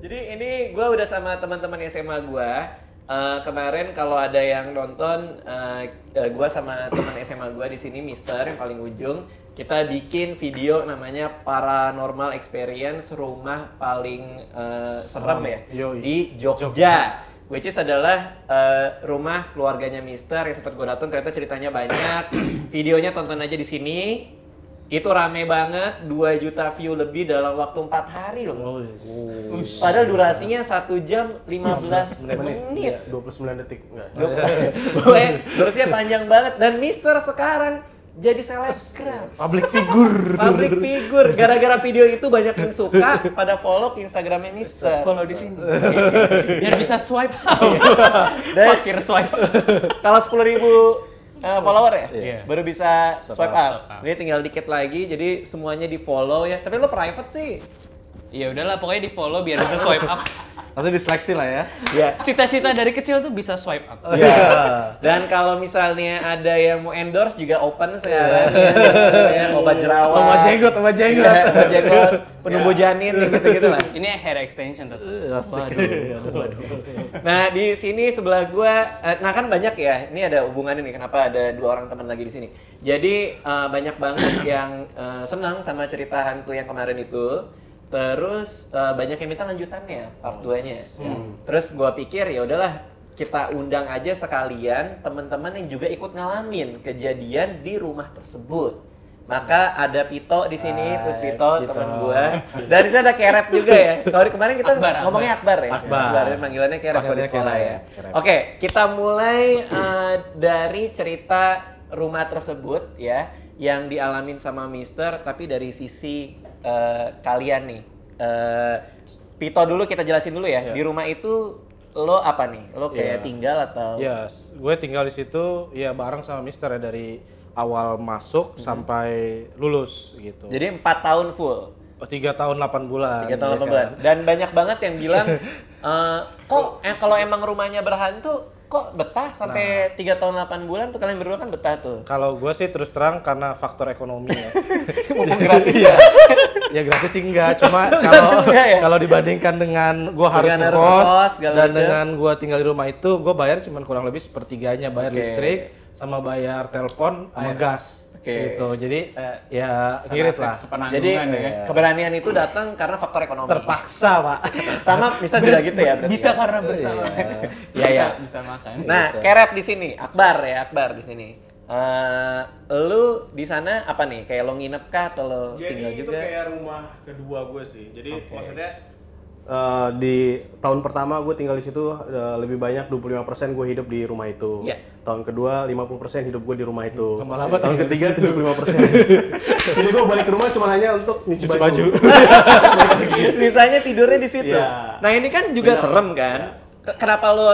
Jadi ini gue udah sama teman-teman SMA gue. Kemarin kalau ada yang nonton, gue sama teman SMA gue di sini, Mister yang paling ujung, kita bikin video namanya Paranormal Experience Rumah Paling Serem ya di Jogja. Which is adalah rumah keluarganya Mister yang sempat gue datang, ternyata ceritanya banyak. Videonya tonton aja di sini. Itu rame banget, 2 juta view lebih dalam waktu 4 hari loh. Padahal durasinya 1 jam 15 menit. 29 detik. Enggak. Durasinya panjang banget. Dan Mister sekarang jadi selebgram. Public figure. Gara-gara video itu banyak yang suka pada follow ke Instagramnya Mister. Follow di sini. Biar bisa swipe up. Fakir swipe up. Kalau 10.000 follower ya? Iya. Baru bisa swipe up. up. Ini tinggal dikit lagi, jadi semuanya di follow ya. Tapi lo private sih. Ya udahlah, pokoknya di follow biar bisa swipe up. Nanti diseleksi lah ya. Iya. Cita-cita dari kecil tuh bisa swipe up. Iya. Dan kalau misalnya ada yang mau endorse juga open sekarang ya. Obat jerawat. Obat jenggot. Iya, obat jenggot, penumbuh janin gitu-gitu lah. Ini hair extension tetap. Waduh. Nah, di sini sebelah gua, nah kan banyak ya. Ini ada hubungannya nih, kenapa ada 2 orang teman lagi di sini. Jadi banyak banget yang senang sama cerita hantu yang kemarin itu. Terus banyak yang minta lanjutannya, part 2-nya. Terus gua pikir ya udahlah, kita undang aja sekalian teman-teman yang juga ikut ngalamin kejadian di rumah tersebut. Maka ada Pito di sini, terus Pito teman gua. Dan di sana ada Kerep juga ya. Kalau kemarin kita ngomongnya Akbar ya. Akbar. Panggilannya Kerep kalau di sekolah ya. Kerep. Oke, kita mulai dari cerita rumah tersebut ya, yang dialamin sama Mister, tapi dari sisi kalian nih. Pito dulu kita jelasin dulu ya. Di rumah itu lo apa nih? Lo kayak tinggal atau? Yes, gue tinggal di situ ya bareng sama Mister ya dari awal masuk sampai lulus gitu. Jadi 4 tahun full. 3 tahun 8 bulan. 3 tahun 8 bulan. Dan banyak banget yang bilang kok kalau emang rumahnya berhantu kok betah sampai 3 tahun 8 bulan tuh, kalian berdua kan betah tuh. Kalau gue sih terus terang karena faktor ekonomi ya. Mumpung gratis ya. Ya gratis sih enggak, cuma ya? kalau dibandingkan dengan gue harus Dengan ngekos ngekos, segala dan macam. dengan gue tinggal di rumah itu, gue bayar cuma kurang lebih sepertiganya, bayar listrik sama bayar telepon sama gas. Gitu. Jadi ya ngirit lah. Jadi keberanian itu datang karena faktor ekonomi. Terpaksa, Pak. Sama bisa juga gitu ya berarti. Bisa karena bersama. Iya. Bisa makan. Nah, Kerep di sini, Akbar di sini. Lu di sana apa nih? Kayak lo nginep kah atau lo tinggal Jadi itu juga? kayak rumah kedua gue sih. Jadi maksudnya di tahun pertama gue tinggal di situ lebih banyak 25% gue hidup di rumah itu. Iya. Tahun kedua 50% hidup gue di rumah itu. Lama-lama tahun ketiga 75%. Jadi gue balik ke rumah cuma hanya untuk nyuci baju. Sisanya tidurnya di situ. Iya. Nah, ini kan juga serem kan? Kenapa lo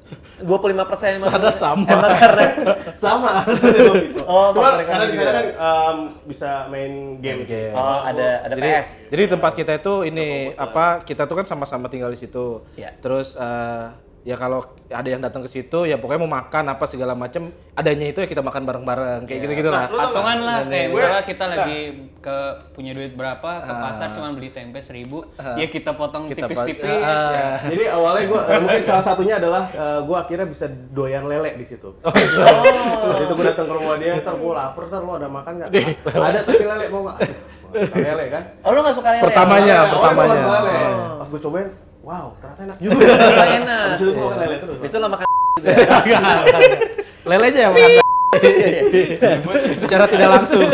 25% Sana sama. Emang karena Sama alasannya gue itu. Oh, Cuma faktor karena ekonomi di sana juga. kan bisa main game sih. Oh, ada Jadi, PS. jadi tempat kita itu ini apa? Kita tuh kan sama-sama tinggal di situ. Iya. Terus ya kalau ada yang datang ke situ ya pokoknya mau makan apa segala macam adanya itu ya kita makan bareng-bareng kayak gitu-gitu lah. Patungan lah, kayak misalnya kita lagi punya duit berapa ke pasar cuma beli tempe 1.000, ya kita potong tipis-tipis. Ya. Jadi awalnya gue mungkin salah satunya adalah gue akhirnya bisa doyan lele di situ. Waktu itu gue datang ke rumah dia, ntar gue lapar, ntar lo ada makan nggak? Ada tapi lele mau nggak? Lele kan? Oh, lo nggak suka lele? Pertamanya. Awalnya gua suka lele. Pas gue cobain, wow ternyata enak juga. Nggak enak. Habis itu gue makan lele terus. Habis itu lo makan juga. Lelenya yang makan secara tidak langsung.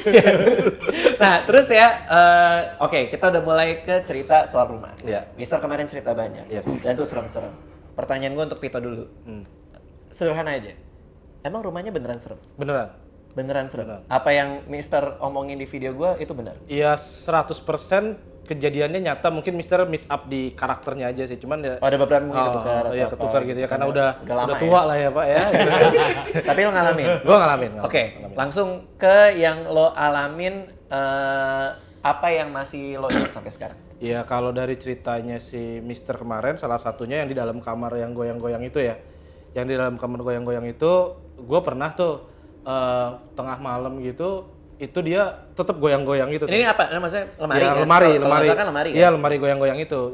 Nah, terus ya, oke, kita udah mulai ke cerita soal rumah. Iya. Mister kemarin cerita banyak, Yes. dan itu serem-serem. Pertanyaan gue untuk Pito dulu. Sederhana aja. Emang rumahnya beneran serem? Beneran. Beneran serem? Apa yang Mister omongin di video gue itu benar? Iya 100% kejadiannya nyata, mungkin Mister miss up di karakternya aja sih, cuman ya Oh, ada beberapa mungkin ketukar. iya atau ketukar apa gitu ya karena udah lama tua lah ya Pak ya. Tapi lo ngalamin? Gua ngalamin. Oke, langsung ke yang lo alamin, apa yang masih lo ingat sampai sekarang? Iya kalau dari ceritanya si Mister kemarin salah satunya yang di dalam kamar yang goyang-goyang itu ya. Yang di dalam kamar goyang-goyang itu gue pernah tuh tengah malam gitu itu dia tetap goyang-goyang gitu. Ini apa? Maksudnya lemari Ya, kan? lemari, Kalau lemari. nggak salah kan lemari kan? Iya, lemari goyang-goyang itu.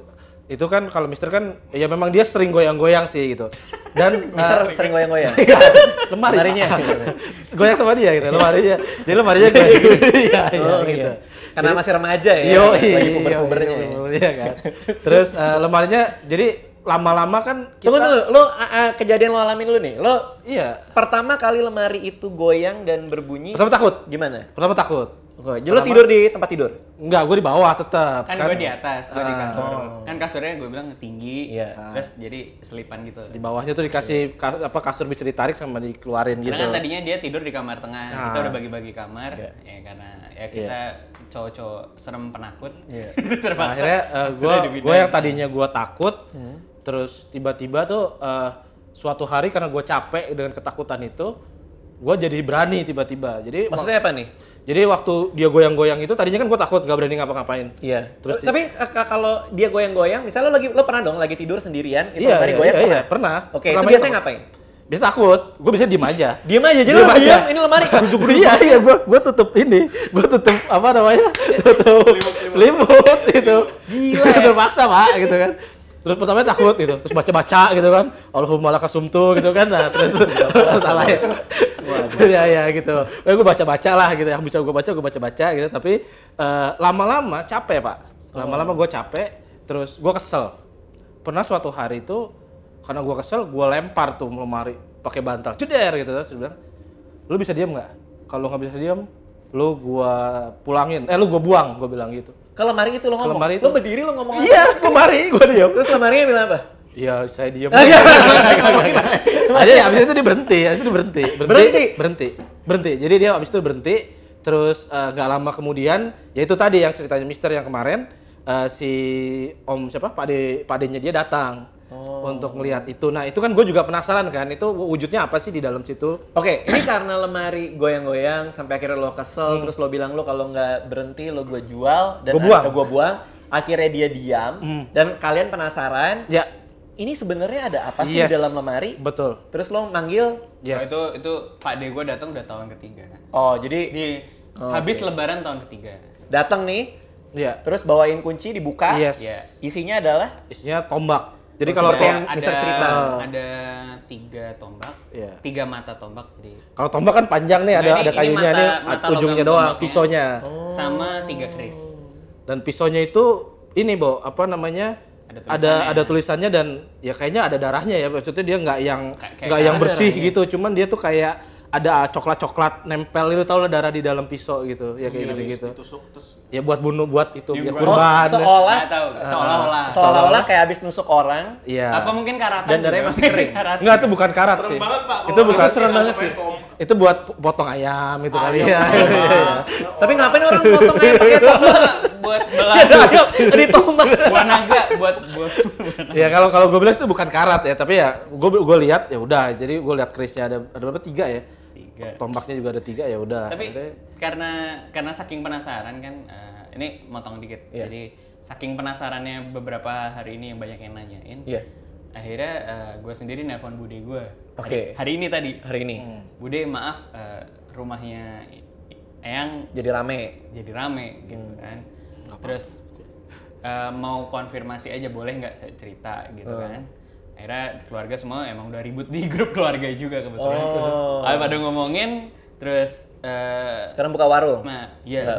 Itu kan kalau Mister kan ya memang dia sering goyang-goyang sih gitu. Dan Mister sering goyang-goyang. lemarinya Lemarinya. goyang sama dia gitu lemarinya. Jadi lemarinya goyang. Iya, Oh, gitu. Karena masih remaja ya. Yo, lagi puber-pubernya. iya kan. Terus lemarinya jadi lama-lama kan kita Tunggu, lo kejadian lo alamin dulu nih. Lo iya. pertama kali lemari itu goyang dan berbunyi Pertama takut. gimana? Pertama takut. Oke, jadi lo tidur di tempat tidur? Enggak, gue di bawah tetap. Kan gue di atas, gue di kasur. Oh. Kan kasurnya gue bilang tinggi, Iya. terus jadi selipan gitu. Di bawahnya tuh dikasih kasur bisa ditarik sama dikeluarin gitu. Karena kan tadinya dia tidur di kamar tengah, kita Ah. udah bagi-bagi kamar, Iya. ya karena ya kita cowok-cowok serem penakut, Iya. terpaksa. akhirnya kasurnya gue dipindahin. yang tadinya gue takut, terus tiba-tiba tuh suatu hari karena gue capek dengan ketakutan itu, gue jadi berani tiba-tiba. Jadi Maksudnya apa nih? jadi waktu dia goyang-goyang itu tadinya kan gue takut nggak berani ngapa-ngapain. Iya. Terus Tapi kalau dia goyang-goyang, misalnya lo pernah dong lagi tidur sendirian, itu Iya, lemari iya, goyang iya, pernah? iya, pernah. Oke, itu Pertama biasanya takut. ngapain? Biasa takut, gue bisa diem aja. Diam aja, jadi Diem lo aja. diam, ini lemari. Iya, gue tutup ini, gue tutup apa namanya, tutup selimut itu. Gila ya. Terpaksa pak, gitu kan. Terus pertama takut gitu, terus baca-baca gitu kan, Allahumma lakasumtu gitu kan, nah terus salah ya. Ya gitu. Gue baca-baca lah gitu, yang bisa gue baca gitu. Tapi lama-lama capek pak, lama-lama gue capek, terus gue kesel. Pernah suatu hari itu, karena gue kesel, gue lempar tuh lemari pakai bantal, ceder gitu. Terus dia bilang, lu bisa diam nggak? Kalau nggak bisa diam, lu gue pulangin, lu gue buang, gue bilang gitu. Ke lemari itu lo ngomong. lemari itu. Lo berdiri lo ngomong apa? Iya, lemari gue diam. Terus lemarinya bilang apa? Iya, saya diam. Ah, iya. Aja ya, abis itu dia berhenti, Berhenti? Berhenti. Jadi dia abis itu berhenti, terus nggak lama kemudian, ya itu tadi yang ceritanya Mister yang kemarin, si Om siapa, Pak D-nya dia datang untuk ngelihat itu. Nah itu kan gue juga penasaran kan, itu wujudnya apa sih di dalam situ? Oke, ini karena lemari goyang-goyang sampai akhirnya lo kesel, terus lo bilang lo kalau nggak berhenti lo gue jual dan gue buang. Akhirnya dia diam dan kalian penasaran. Ya, Ini sebenarnya ada apa sih Yes. di dalam lemari? betul. Terus lo manggil. Yes. Itu Pak D gue datang udah tahun ketiga. Oh, jadi Habis Lebaran tahun ketiga. datang nih, Iya. terus bawain kunci dibuka. Yes. Iya. Isinya adalah Isinya tombak. Jadi Oh, kalau sudah. yang Bisa cerita. Ada 3 tombak, Iya. 3 mata tombak. Jadi kalau tombak kan panjang nih, Nggak, ada ini kayunya mata- nih, mata ujungnya logam doang, tombaknya. pisaunya. sama 3 keris. Dan pisaunya itu ini, Bo, apa namanya? Ada tulisannya dan ya kayaknya ada darahnya ya. Maksudnya dia nggak yang Kayak nggak yang darah bersih darahnya. gitu, cuman dia tuh kayak ada coklat-coklat nempel itu, tau lah, darah di dalam pisau gitu. Ya kayak gitu-gitu. Ditusuk terus Ya buat bunuh, buat itu Ya, ya buat- kurban. seolah Nggak tahu, seolah-olah. seolah-olah kayak habis nusuk orang. Iya. Apa mungkin karatan Dan darahnya juga? masih kering. Karatan. Enggak, itu bukan karat serem sih. banget pak. Itu bukan serem banget sih. Itu buat potong ayam itu kali ya. Tapi ngapain orang potong ayam pakai tombak? buat belah Ayam di tombak. buat naga, buat Ya kalau gue bilang itu bukan karat ya, tapi ya gue lihat ya udah. Jadi gue lihat kerisnya ada berapa, 3 ya. 3. Tombaknya juga ada 3 ya udah. Tapi Akhirnya- karena saking penasaran kan, ini motong dikit. Iya. Jadi saking penasarannya beberapa hari ini yang banyak yang nanyain. Iya. Akhirnya gue sendiri nelpon bude gue. Oke. Hari ini tadi. Hari ini Bude, maaf, rumahnya Eyang jadi rame. jadi rame gitu kan. Terus mau konfirmasi aja boleh nggak saya cerita gitu kan. Akhirnya keluarga semua emang udah ribut di grup keluarga juga kebetulan. Oh. Pada ngomongin terus Sekarang buka warung. nah iya.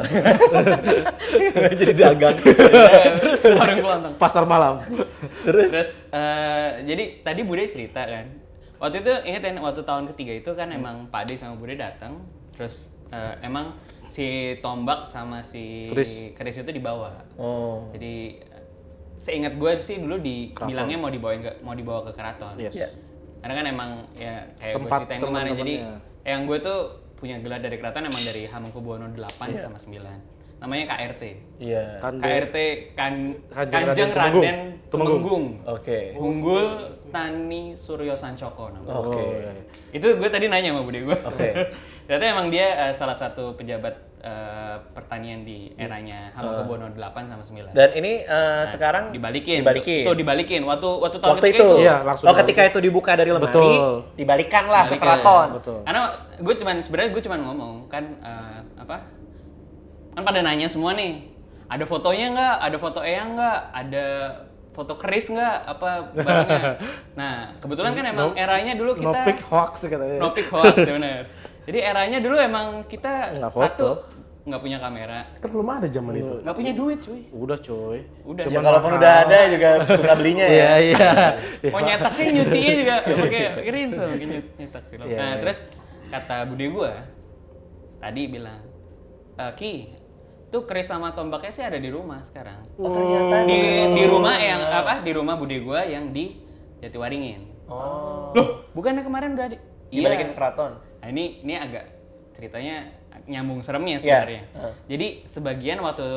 Jadi dagang. Terus warung kelontong. pasar malam. Terus jadi tadi Bude cerita kan. Waktu itu ingat kan, waktu tahun ketiga itu kan emang Pak Ade sama Bude datang. Terus emang si tombak sama si keris itu dibawa. Oh. Jadi seingat gue sih dulu bilangnya mau dibawa ke keraton. Yes. Iya. Karena kan emang ya kayak gue Tempat ceritain kemarin, jadi teman-temannya. yang gue tuh punya gelar dari keraton emang dari Hamengkubuwono 8 sama 9. Namanya KRT. Iya. KRT Raden Kanjeng Raden Tumenggung. Oke. Unggul Tani Suryo Sancoko namanya. Oke. Oh, iya. Itu gue tadi nanya sama bude gue. Oke. Ternyata emang dia salah satu pejabat pertanian di eranya Hamengkubuwono 8 sama 9. Dan ini sekarang dibalikin. Dibalikin. Tuh dibalikin waktu tahun Waktu ketiga itu. Iya, langsung Oh, ketika itu dibuka dari lemari, Betul. dibalikan lah ke Dibalikin. keraton. Betul. Karena gue cuman ngomong kan kan pada nanya semua nih, ada fotonya nggak, ada foto Eyang nggak, ada foto keris nggak apa barangnya. Nah, kebetulan kan emang eranya dulu kita no pic hoax katanya. no pic hoax benar. Jadi eranya dulu emang kita Nggak foto. satu nggak punya kamera, Kita belum ada zaman itu. nggak punya duit cuy. Udah coy. Udah. Ya kalaupun udah ada juga susah belinya ya. Iya. Mau nyetaknya nyucinya juga pakai rinso pakai nyetak film. Iya, Nah, iya. terus kata bude gua tadi bilang, Ki, tuh keris sama tombaknya sih ada di rumah sekarang. Oh ternyata Di rumah yang apa? Di rumah bude gua yang di Jatiwaringin. Oh. Loh, bukannya kemarin udah Dibalikin ke keraton. Nah, ini agak ceritanya nyambung seremnya Iya. sebenarnya. Jadi sebagian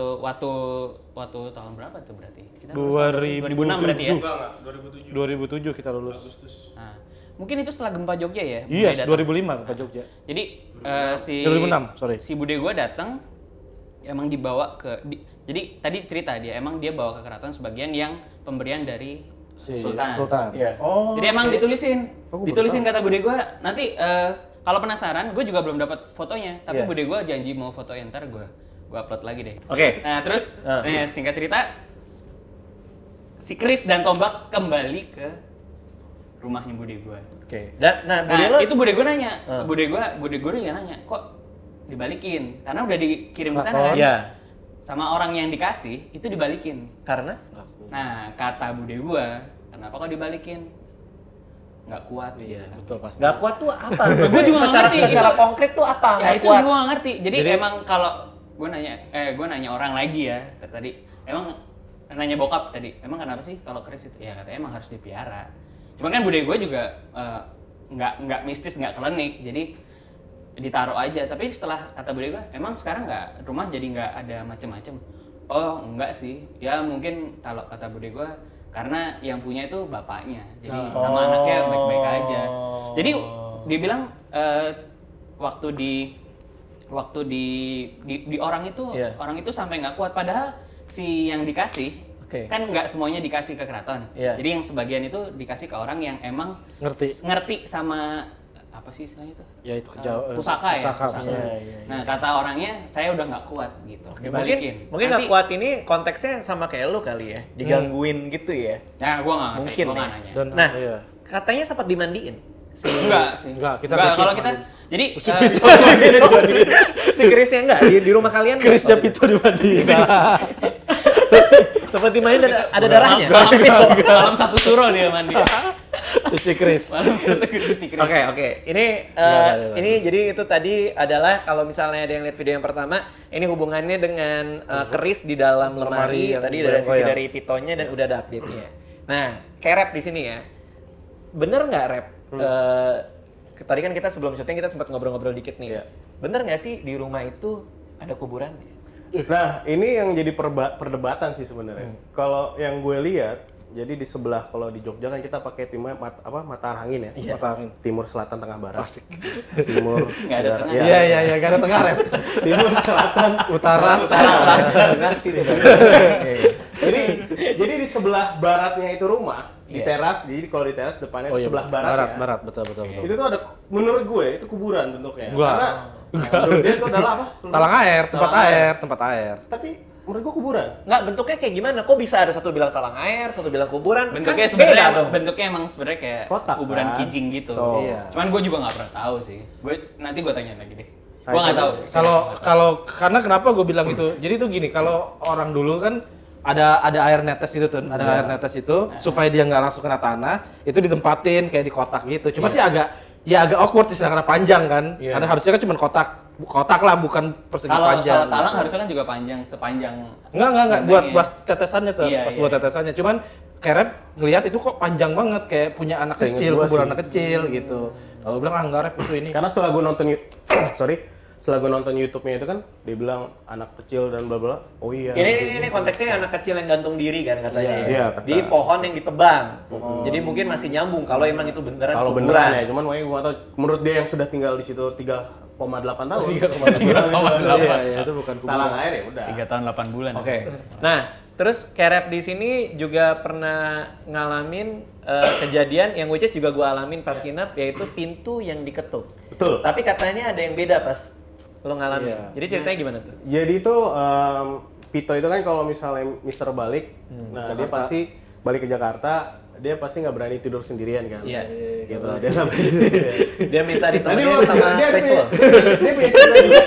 waktu tahun berapa tuh berarti? Kita lulus tahun 2006 berarti ya? 2007 kita lulus. Nah, mungkin itu setelah gempa Jogja ya? Iya, Bude datang. 2005 ke Jogja. Jadi si 2006, sorry. Si bude gua datang emang dibawa jadi tadi cerita dia emang dia bawa ke keraton sebagian yang pemberian dari Sultan. Iya. Oh. Jadi emang ditulisin kata bude gua nanti kalau penasaran, gue juga belum dapat fotonya, tapi Iya. bude gua janji mau fotoin, ntar gue upload lagi deh. Oke. Nah terus singkat cerita, si keris dan tombak kembali ke rumahnya bude gua. Oke. Dan Nah Bude lo itu bude gua nanya, bude gua juga nanya, kok dibalikin? Karena udah dikirim ke sana kan? Iya. Sama orang yang dikasih itu dibalikin. Karena Nah kata bude gua, kenapa kok dibalikin? Nggak kuat. Iya, betul pasti. nggak kuat tuh apa? Gua juga nggak ngerti, Secara itu- konkret tuh apa? Ya Nggak itu kuat. gua nggak ngerti. Jadi emang kalau gua nanya orang lagi ya tadi, emang nanya bokap tadi, emang kenapa sih kalau keris itu? Ya katanya emang harus dipiara. Cuma kan bude gue juga nggak mistis, nggak klinik, jadi ditaruh aja. Tapi setelah kata bude gue, emang sekarang nggak rumah jadi nggak ada macem-macem. Oh enggak sih, ya mungkin kalau kata bude gue karena yang punya itu bapaknya, jadi sama anaknya baik-baik aja. Jadi dia bilang waktu di orang itu Iya. orang itu sampai nggak kuat, padahal si yang dikasih Oke. kan nggak semuanya dikasih ke keraton. Iya. Jadi yang sebagian itu dikasih ke orang yang emang Ngerti. sama apa sih istilahnya itu? Ya itu kejauhan. Pusaka ya. Pusaka. Iya. Nah kata orangnya saya udah nggak kuat gitu. Oke, Dibalikin. mungkin nggak Nanti- kuat ini konteksnya sama kayak lu kali ya, digangguin gitu ya. Nah gua nggak ngerti, Mungkin gua nggak ya. nanya. Dan Nah, iya. katanya sempat dimandiin. Enggak sih. Enggak, kita Enggak, bikin kalau kita mandiin. jadi Si kerisnya enggak di rumah kalian? nggak? Kerisnya Pito dimandiin. Seperti main ada darahnya. malam satu suro dia mandi. Cuci keris. Malam satu cuci keris. Oke. Ini Enggak. ini jadi itu tadi adalah kalau misalnya ada yang lihat video yang pertama, ini hubungannya dengan keris di dalam lemari. Lemari yang Tadi dari sisi goyang-goyang. dari pitonya dan udah ada update-nya. Nah, kayak rap di sini ya. Bener nggak rap? Tadi kan kita sebelum syuting kita sempat ngobrol-ngobrol dikit nih. Iya. Bener nggak sih di rumah itu ada kuburannya? Nah, ini yang jadi perdebatan sih sebenarnya. Kalau yang gue lihat, jadi di sebelah kalau di Jogja kan kita pakai timnya mata angin ya. Iya. Mata angin. Timur, selatan, tengah, barat. Asik. Timur, Nggak ada barat. tengah. Ya. Iya, gak ada tengah rep. Timur, selatan, Utara. Selatan, tengah, sini. jadi di sebelah baratnya itu rumah, di Iya. teras. Jadi kalau di teras depannya Oh itu iya, sebelah barat. barat, betul. Itu tuh ada, menurut gue itu kuburan bentuknya. Enggak. Karena menurut dia itu adalah apa? Talang air, tempat Talang air, tempat air. Tapi menurut gue kuburan. Nggak, bentuknya kayak gimana? Kok bisa ada satu bilang talang air, satu bilang kuburan? Bentuknya Kan sebenarnya beda dong. bentuknya emang sebenarnya kayak Kotak, kuburan kan? kijing gitu. Oh. Iya. Cuman gue juga nggak pernah tahu sih. Nanti gue tanya lagi deh. Gue nggak tahu. Kalau karena kenapa gue bilang itu? Jadi tuh gini, kalau orang dulu kan ada air netes itu tuh, ada air netes itu supaya dia nggak langsung kena tanah, itu ditempatin kayak di kotak gitu. Cuma sih agak awkward sih karena panjang kan. Iya. Karena harusnya kan cuma kotak lah, bukan persegi panjang. Kalau talang harusnya kan juga panjang sepanjang. Enggak, buat tetesannya tuh, Iya, pas iya. buat tetesannya. Cuman Kerep ngelihat itu kok panjang banget, kayak punya anak Seingat kecil, gua kuburan sih. anak kecil gitu. Kalau bilang enggak rep itu ini. Karena setelah gue nonton setelah gue nonton YouTube-nya itu kan dia bilang anak kecil dan bla bla. Oh iya. Ini konteksnya anak kecil yang gantung diri kan katanya. Iya, ya. kata. Di pohon yang ditebang. Jadi mungkin masih nyambung kalau emang itu beneran Kalau kuburan. beneran ya, cuman gue nggak tahu. Menurut dia yang sudah tinggal di situ 3,8 tahun. 3,8. Iya, itu bukan kuburan. Talang air ya udah. 3 tahun 8 bulan. Oke. Nah, terus Kerep di sini juga pernah ngalamin kejadian yang which is juga gue alamin pas kinap, yaitu pintu yang diketuk. Betul. Tapi katanya ada yang beda pas lo ngalamin. Iya. Jadi ceritanya gimana tuh? Jadi itu Pito itu kan kalau misalnya Mister balik, nah dia pasti balik ke Jakarta, dia pasti nggak berani tidur sendirian kan. Iya. Gitu. Dia sampai Dia minta Tadi ditemenin gua- sama dia Chris punya- lo. Dia punya cerita juga.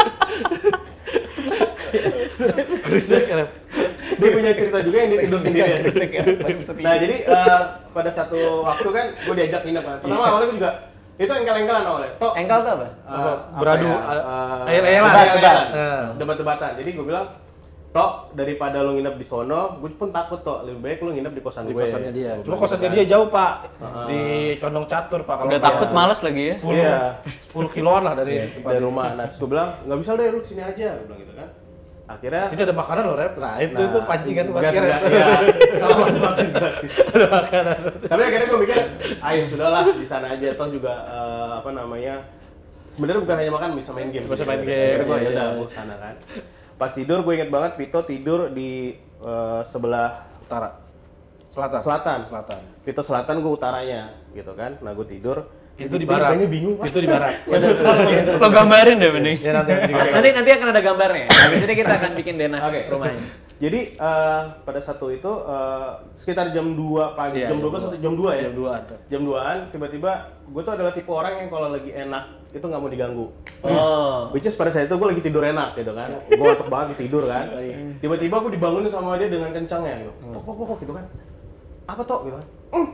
Dia punya cerita juga yang dia tidur sendirian. Berisik ya, paling setia. Nah jadi pada satu waktu kan gue diajak nginep kan. Pertama awalnya gue juga itu engkel-engkelan awalnya. Toh Engkel tuh apa? Beradu, ayel-ayelan, debat-debat. debat-debatan. Jadi gue bilang, Tok, daripada lu nginep di sono, gue pun takut Tok, lebih baik lu nginep di kosan Di gue. kosannya dia. Gua Cuma bilang kosannya gitu dia kan. jauh, Pak. Di Condong Catur, Pak. Udah takut males lagi ya. 10, Iya. 10 kiloan lah dari Dari rumah. Nah, terus gue bilang, nggak bisa deh, lu sini aja. Gue bilang gitu kan. Akhirnya Sini ada makanan loh, Rep. Nah, itu pancingan buat gas, Rep. gas, ya. Sama makan gratis. Ada makanan. Tapi akhirnya gue mikir, ayo sudahlah di sana aja. Toh juga apa namanya? Sebenarnya bukan hanya makan, bisa main game. Bisa sih. main game, Akhirnya gue iya, udah iya. gue sana kan. Pas tidur gue inget banget Vito tidur di sebelah Utara. Selatan. selatan. Vito selatan, gue utaranya, gitu kan. Nah gue tidur. Itu di barat. Kayaknya bingung. Pak. Itu di barat. Lo gambarin deh mending. Ya nanti Nanti akan ada gambarnya. Habis ini kita akan bikin denah Oke. rumahnya. Jadi pada satu itu sekitar jam 2 pagi, Iya, jam 12 atau jam 2 ya? Jam 2-an tuh. Jam 2-an tiba-tiba gue tuh adalah tipe orang yang kalau lagi enak itu nggak mau diganggu. Oh. Which is pada saat itu gue lagi tidur enak gitu kan. Gue ngantuk banget tidur kan. Tiba-tiba gue dibangunin sama dia dengan kencangnya gitu. Kok gitu kan. Apa Tok gitu kan.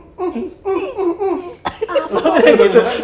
Gitu kan.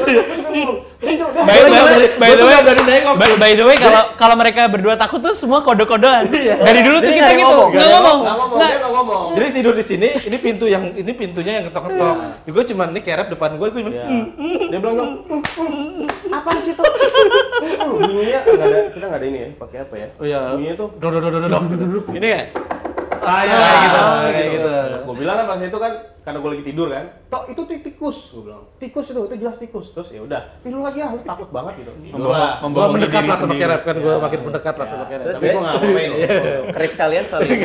By the way, kalau mereka berdua takut tuh semua kode-kodean. Dari dulu tuh Jadi kita nggak gitu, ngomong, nggak ngomong. Dia nggak ngomong. Jadi tidur di sini, ini pintunya yang ketok-ketok. Gue cuma ini kerep depan gue cuma Ya. Dia bilang, apaan sih Tok? Bunyinya nggak ada, kita nggak ada ini ya, pakai apa ya? Oh iya. Bunyinya tuh dodok. Ini ya? Ah ya kayak gitu. Gue bilang kan pas itu kan karena gue lagi tidur kan, Tok itu tikus, gue bilang. Tikus itu jelas tikus. Terus ya udah, tidur lagi ya, lu takut banget gitu. Tidur lah. Gue mendekat lah sama kerep kan, gue makin mendekat lah sama kerep. Tapi gue nggak ngapain. Keris kalian saling.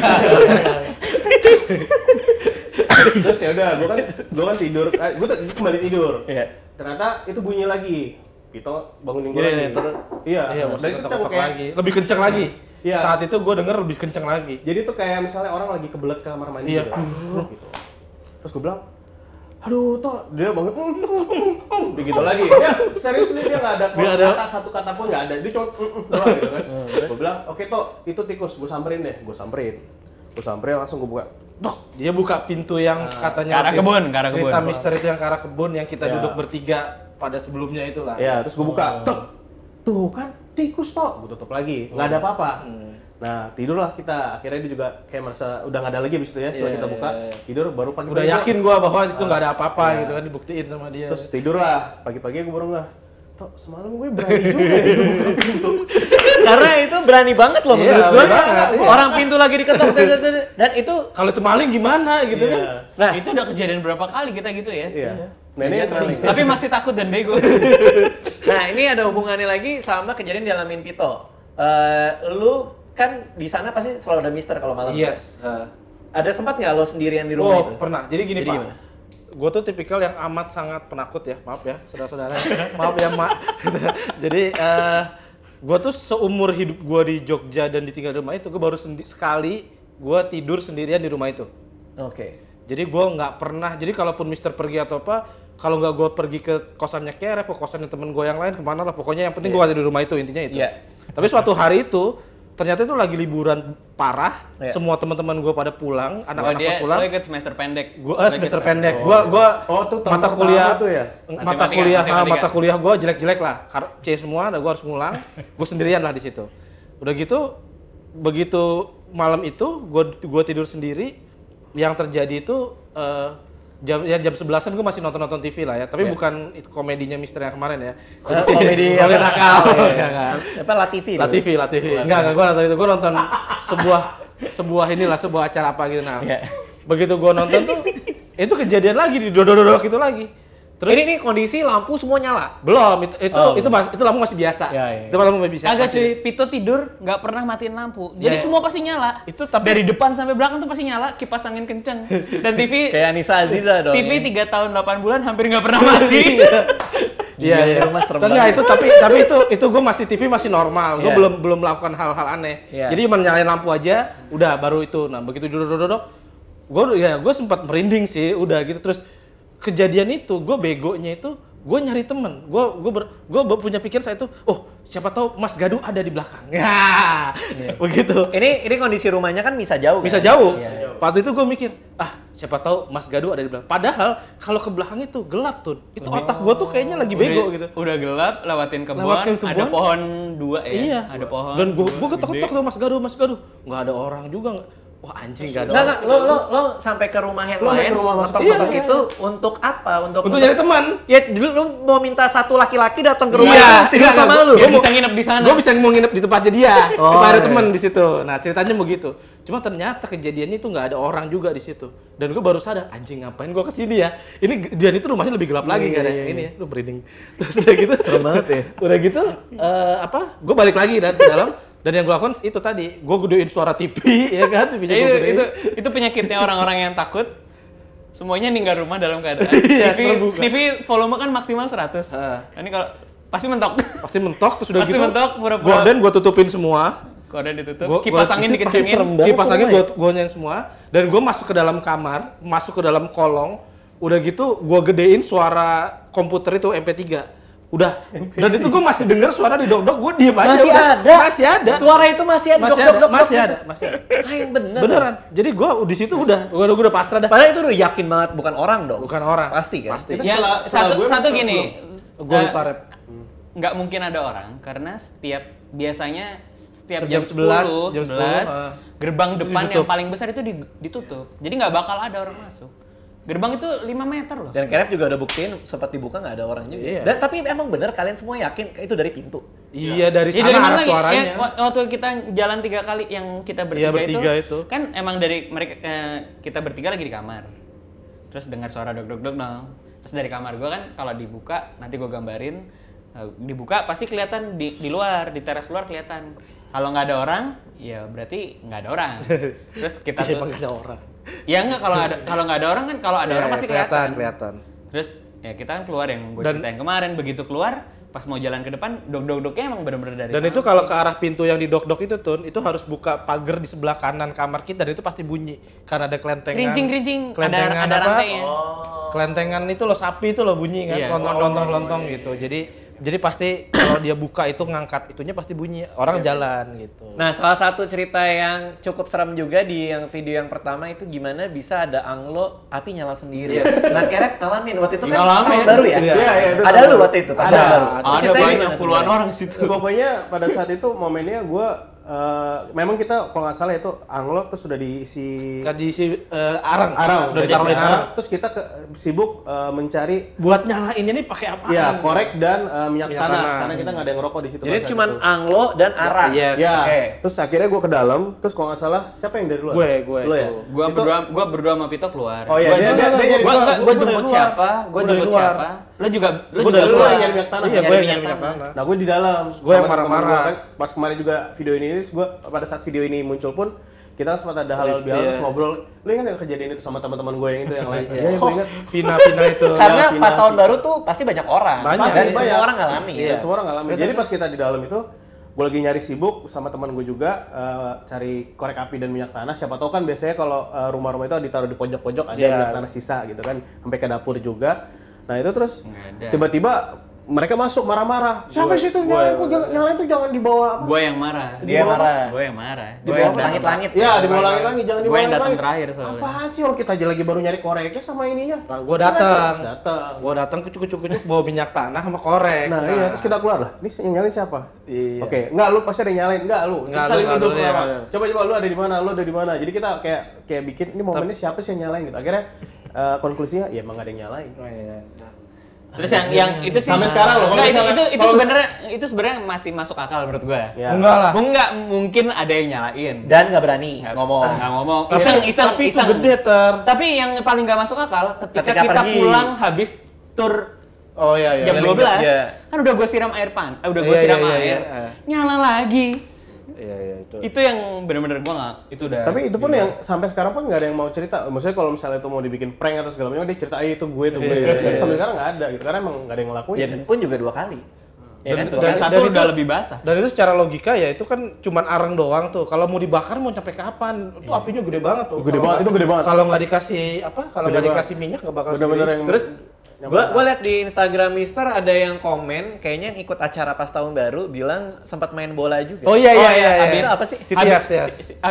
Terus ya udah, gue kan tidur, gue kembali tidur. Iya. Ternyata itu bunyi lagi. Vito bangunin gue Gini lagi. nih, terus. Iya, Iya, dan maksudnya itu ketok-ketok kayak lagi. Lebih kenceng lagi. Iya. Saat itu gue denger lebih kenceng lagi. jadi tuh kayak misalnya orang lagi kebelet ke kamar mandi Iya. gitu. Terus gue bilang, aduh Tok, dia bangun, begitu lagi. Ya, serius nih dia nggak ada Nggak ada. satu kata pun nggak ada. Dia cuma doang gitu kan. Gue bilang, oke Tok, itu tikus, gue samperin deh. Gue samperin langsung gue buka. Dia buka pintu yang katanya ke arah kebun, ke arah cerita kebun. misteri itu yang ke arah kebun yang kita Ya. duduk bertiga pada sebelumnya itulah. Ya, terus gue buka. Tok, tuh kan tikus Tok. Gue tutup lagi, nggak ada apa-apa. Nah, tidurlah kita. Akhirnya dia juga kayak merasa udah nggak ada lagi abis itu ya. Setelah Iya, kita buka, iya. tidur baru pagi. Udah yakin gua bahwa itu nggak ada apa-apa Iya. gitu kan, dibuktiin sama dia. Terus tidurlah. Pagi-pagi gue baru nggak. Tok, semalam gue berani juga gitu buka pintu. Karena itu berani banget loh Iya, menurut gue. berani banget, iya. Orang pintu lagi diketok dan itu Kalau itu maling gimana gitu kan? Iya. nah Itu udah kejadian berapa kali kita gitu ya. Iya. Nah, ini yang paling Tapi masih takut dan bego. nah ini ada hubungannya lagi sama kejadian dialamin Pito. Lu kan di sana pasti selalu ada mister kalau malam. Yes. Ada sempat nggak lo sendirian di rumah Oh, itu? pernah. Jadi gini, Jadi Pak. gimana? Gue tuh tipikal yang amat sangat penakut ya. Maaf ya, saudara-saudara. Maaf ya, Mak. Jadi gue tuh seumur hidup gue di Jogja dan ditinggal di rumah itu, gue baru sekali gue tidur sendirian di rumah itu. Oke. Jadi gue nggak pernah. Jadi kalaupun Mister pergi atau apa, kalau nggak gue pergi ke kosannya Kerep, ke kosannya temen gue yang lain, kemana lah. Pokoknya yang penting gue ada di rumah itu, intinya itu. Iya. Tapi suatu hari itu ternyata itu lagi liburan parah. Iya. Semua teman-teman gue pada pulang, Oh, anak-anak dia pas pulang. lo ikut semester pendek. Gua semester pendek. Gua Oh, tuh tahun mata pertama kuliah tuh ya? Matematika. mata kuliah gua jelek-jelek lah. C semua, dan gua harus ngulang. Gua sendirian lah di situ. Udah gitu begitu malam itu gua tidur sendiri, yang terjadi itu jam 11-an gue masih nonton TV lah ya, tapi bukan itu komedinya Mister yang kemarin ya. Komedi Komedi nakal. Enggak. Apa Latifi? La TV. Enggak, gue nonton itu. Gue nonton sebuah acara apa gitu. Nah, Iya. begitu gue nonton tuh, itu kejadian lagi di dodok itu lagi. Terus Ini kondisi lampu semua nyala. belum, Oh. itu lampu masih biasa. Ya, ya. Itu lampu masih biasa. Kagak cuy, Pito tidur nggak pernah matiin lampu. Jadi Ya. semua pasti nyala. Itu tapi Dari depan sampai belakang tuh pasti nyala, kipas angin kenceng. Dan TV Kayak Anissa Aziza dong. TV 3 tahun 8 bulan hampir nggak pernah mati. Iya, iya. di rumah serem Tapi banget. tapi itu gue masih TV masih normal. Gue Iya. belum melakukan hal-hal aneh. Iya. Jadi cuma nyalain lampu aja, udah baru itu. Nah, begitu duduk gue sempat merinding sih, udah gitu. Terus kejadian itu, gue begonya itu, gue nyari temen. Gue punya pikiran saya itu, oh siapa tahu Mas Gadu ada di belakang. Ya, begitu. Ini kondisi rumahnya kan bisa jauh. Bisa kan? jauh. Iya. Waktu itu gue mikir, siapa tahu Mas Gadu ada di belakang. Padahal kalau ke belakang itu gelap tuh. Itu otak gue tuh kayaknya lagi bego gitu. Udah gelap, lewatin kebun, Lewatin kebun. ada pohon 2 ya. Iya. Ada pohon. Dan gue ketok-ketok tuh Mas Gadu. Nggak ada orang juga. Wah anjing nggak ada Enggak, lo sampai ke rumah yang Lo lain, sampai ke rumah Mas- ngetok-ngetok Iya. itu untuk apa? Untuk nyari teman. Ya dulu lo mau minta satu laki-laki datang ke rumah Iya, tidur iya, sama lu. Biar bisa nginep di sana. Gue bisa mau nginep di tempatnya dia, Oh, supaya ada iya. teman di situ. Nah ceritanya begitu. Cuma ternyata kejadiannya itu nggak ada orang juga di situ. Dan gue baru sadar, anjing ngapain gue kesini ya? Ini dan itu rumahnya lebih gelap lagi kan ya? Ini ya, lu merinding. Terus udah gitu, serem banget ya. Udah gitu, gue balik lagi dan ke dalam. Dan yang gue lakukan itu tadi, gue gedein suara TV, ya kan? TV-nya Ya, gua gedein. itu penyakitnya orang-orang yang takut. Semuanya ninggal rumah dalam keadaan Iya, TV, terbuka. TV volume kan maksimal 100. Ini kalau pasti mentok. Pasti mentok, terus udah Pasti gitu. mentok, pura-pura. Gorden gue tutupin semua. Kode ditutup, Gua- kipas gua- angin itu pasti dikencengin. serem banget Kipas angin rumah gue nyanyi semua. Dan gue masuk ke dalam kamar, masuk ke dalam kolong. Udah gitu gue gedein suara komputer itu MP3. Udah. Dan itu gue masih denger suara di dok-dok, gue diem aja. Masih udah. ada. Masih ada. Suara itu masih ada. Masih Dok, ada. dok, Masih dok, ada. gitu. Masih ada. Ah, yang bener. Beneran. Jadi gue di situ udah udah pasrah dah. Padahal itu udah yakin banget bukan orang dong. Bukan orang. Pasti kan? Pasti. Ya, setelah gue satu masuk gini. Gue lupa, Rep. Nggak mungkin ada orang karena biasanya setiap Jam jam 11, 10, jam 11, gerbang depan ditutup. yang paling besar itu ditutup. Jadi nggak bakal ada orang masuk. Gerbang itu 5 meter loh. Dan Kerep juga udah buktiin sempat dibuka nggak ada orang juga. Iya. Dan tapi emang bener kalian semua yakin itu dari pintu. Iya dari Ya sana dari mana arah lagi? suaranya. Ya, waktu kita jalan 3 kali yang kita Iya, bertiga, bertiga itu. kan emang dari mereka kita bertiga lagi di kamar. Terus dengar suara dok dok dok dong. Terus dari kamar gua kan kalau dibuka nanti gua gambarin dibuka pasti kelihatan di luar, di teras luar kelihatan. Kalau nggak ada orang, ya berarti nggak ada orang. Terus kita Iya, emang nggak ada orang. ya nggak kalau nggak ada orang kan kalau ada orang pasti kelihatan. Terus ya kita kan keluar yang gue Dan- ceritain kemarin, begitu keluar pas mau jalan ke depan dok-doknya emang bener-bener dari Dan sana. itu kalau ke arah pintu yang di dok-dok itu Tun, itu harus buka pagar di sebelah kanan kamar kita dan itu pasti bunyi karena ada kelentengan. kerincing Kelentengan ada apa? rantainya. Kelentengan itu loh sapi itu loh bunyi kan, Iya. lontong gitu. Jadi pasti kalau dia buka itu ngangkat itunya pasti bunyi, orang jalan gitu. Nah, salah satu cerita yang cukup serem juga di yang video yang pertama itu gimana bisa ada anglo api nyala sendiri. Nah, Kerep ngalamin waktu itu kan Ngalamin. tahun baru ya? Iya, iya, itu Ada tahun lu baru. waktu itu pas Ada. tahun baru. Ada Ceritanya banyak gimana puluhan sebenarnya? orang di situ. Pokoknya pada saat itu momennya gue memang kita kalau nggak salah itu anglo terus sudah diisi Diisi arang, udah ditaruhin diisi arang. terus kita sibuk mencari Buat nyalainnya nih pakai apa? ya korek dan minyak Minyak tanah tanah. karena kita nggak ada yang ngerokok di situ. Jadi pada saat cuman itu. anglo dan arang. Yes. Ya, Oke. terus akhirnya gue ke dalam, terus kalau nggak salah siapa yang dari luar? Gue Lu ya? itu. Gua berdua sama Pito keluar. Oh iya, Gua dia- jemput- dia nyari gua keluar, enggak, gua gua dari jemput luar. siapa? Gua Gua dari jemput luar. siapa? Lo juga Gua dari Lu luar. yang nyari minyak tanah. Iya, Nyari gue yang minyak nyari minyak tanah. tanah. Nah, gue di dalam. Gua yang sama temen-temen marah-marah. gua kan. Pas kemarin juga video ini, gue pada saat video ini muncul pun kita sempat ada hal Iya. biasa ngobrol. Lu ingat yang kejadian itu sama teman-teman gue yang itu yang lain? Iya, gue ingat. Vina itu. Karena Vina, pas tahun Vina. baru tuh pasti banyak orang. Banyak. Dan Pasti semua banyak. orang ngalamin. Iya, semua orang ngalamin. Terus, Jadi terus. pas kita di dalam itu, gue lagi nyari sibuk sama teman gue juga cari korek api dan minyak tanah. Siapa tahu kan biasanya kalau rumah-rumah itu ditaruh di pojok-pojok ada Iya. minyak tanah sisa gitu kan, sampai ke dapur juga. Nah itu terus Nggak ada. tiba-tiba mereka masuk marah-marah. Siapa sih itu nyalain tuh? Nyalain tuh jangan dibawa apa? Gua yang marah. Dia marah. Gua yang marah. Di Gua bawah yang datang. langit-langit. Ya, di bawah langit-langit jangan di Gua bawah yang datang langit. terakhir soalnya. Apaan sih orang kita aja lagi baru nyari koreknya sama ininya? Nah, gua datang. Terus datang. Gua datang kucuk bawa minyak tanah sama korek. Nah, iya, terus kita keluar lah. Ini yang nyalain siapa? Iya. Oke, enggak lu pasti ada yang nyalain. Enggak lu. Enggak, Kita saling lu, hidup enggak, pertama. iya. Coba lu ada di mana? Lu ada di mana? Jadi kita kayak bikin ini momennya siapa sih yang nyalain gitu. Akhirnya konklusinya ya emang ada yang nyalain. Oh, iya. Terus yang itu sih Sampai sekarang loh, kalau Nggak, misalnya- itu kalau sebenarnya masih masuk akal menurut gua. Ya. Enggak lah. Enggak mungkin ada yang nyalain. Dan nggak berani ngomong. Nggak ngomong. Tapi itu gede ter. Tapi yang paling nggak masuk akal ketika Ketika kita pergi. pulang habis tur Oh iya iya. jam Keliling 12 Jogja. kan udah gue siram air udah gue Iya, siram iya, iya, air iya. nyala lagi. Iya iya itu. Itu yang bener-bener gue nggak itu udah. Tapi itu pun yang sampai sekarang pun nggak ada yang mau cerita. Maksudnya kalau misalnya itu mau dibikin prank atau segala macam, dia cerita itu gue. Sampai sekarang nggak ada gitu. Karena emang nggak ada yang ngelakuin. Ya dan pun juga 2 kali. Ya kan tuh, Dan- yang satu dan udah itu- lebih basah. Dan itu secara logika ya itu kan cuman areng doang tuh. Kalau mau dibakar mau sampai kapan? Itu apinya gede banget tuh. Gede Kalau banget, nggak- itu gede banget. Kalau nggak dikasih apa? Kalau Gede nggak banget. dikasih minyak nggak bakal Bener-bener segede. yang Terus gua lihat di Instagram Mister ada yang komen kayaknya yang ikut acara pas tahun baru bilang sempat main bola juga. Oh iya iya iya. Abis Itu apa sih? Si Tias, Tias.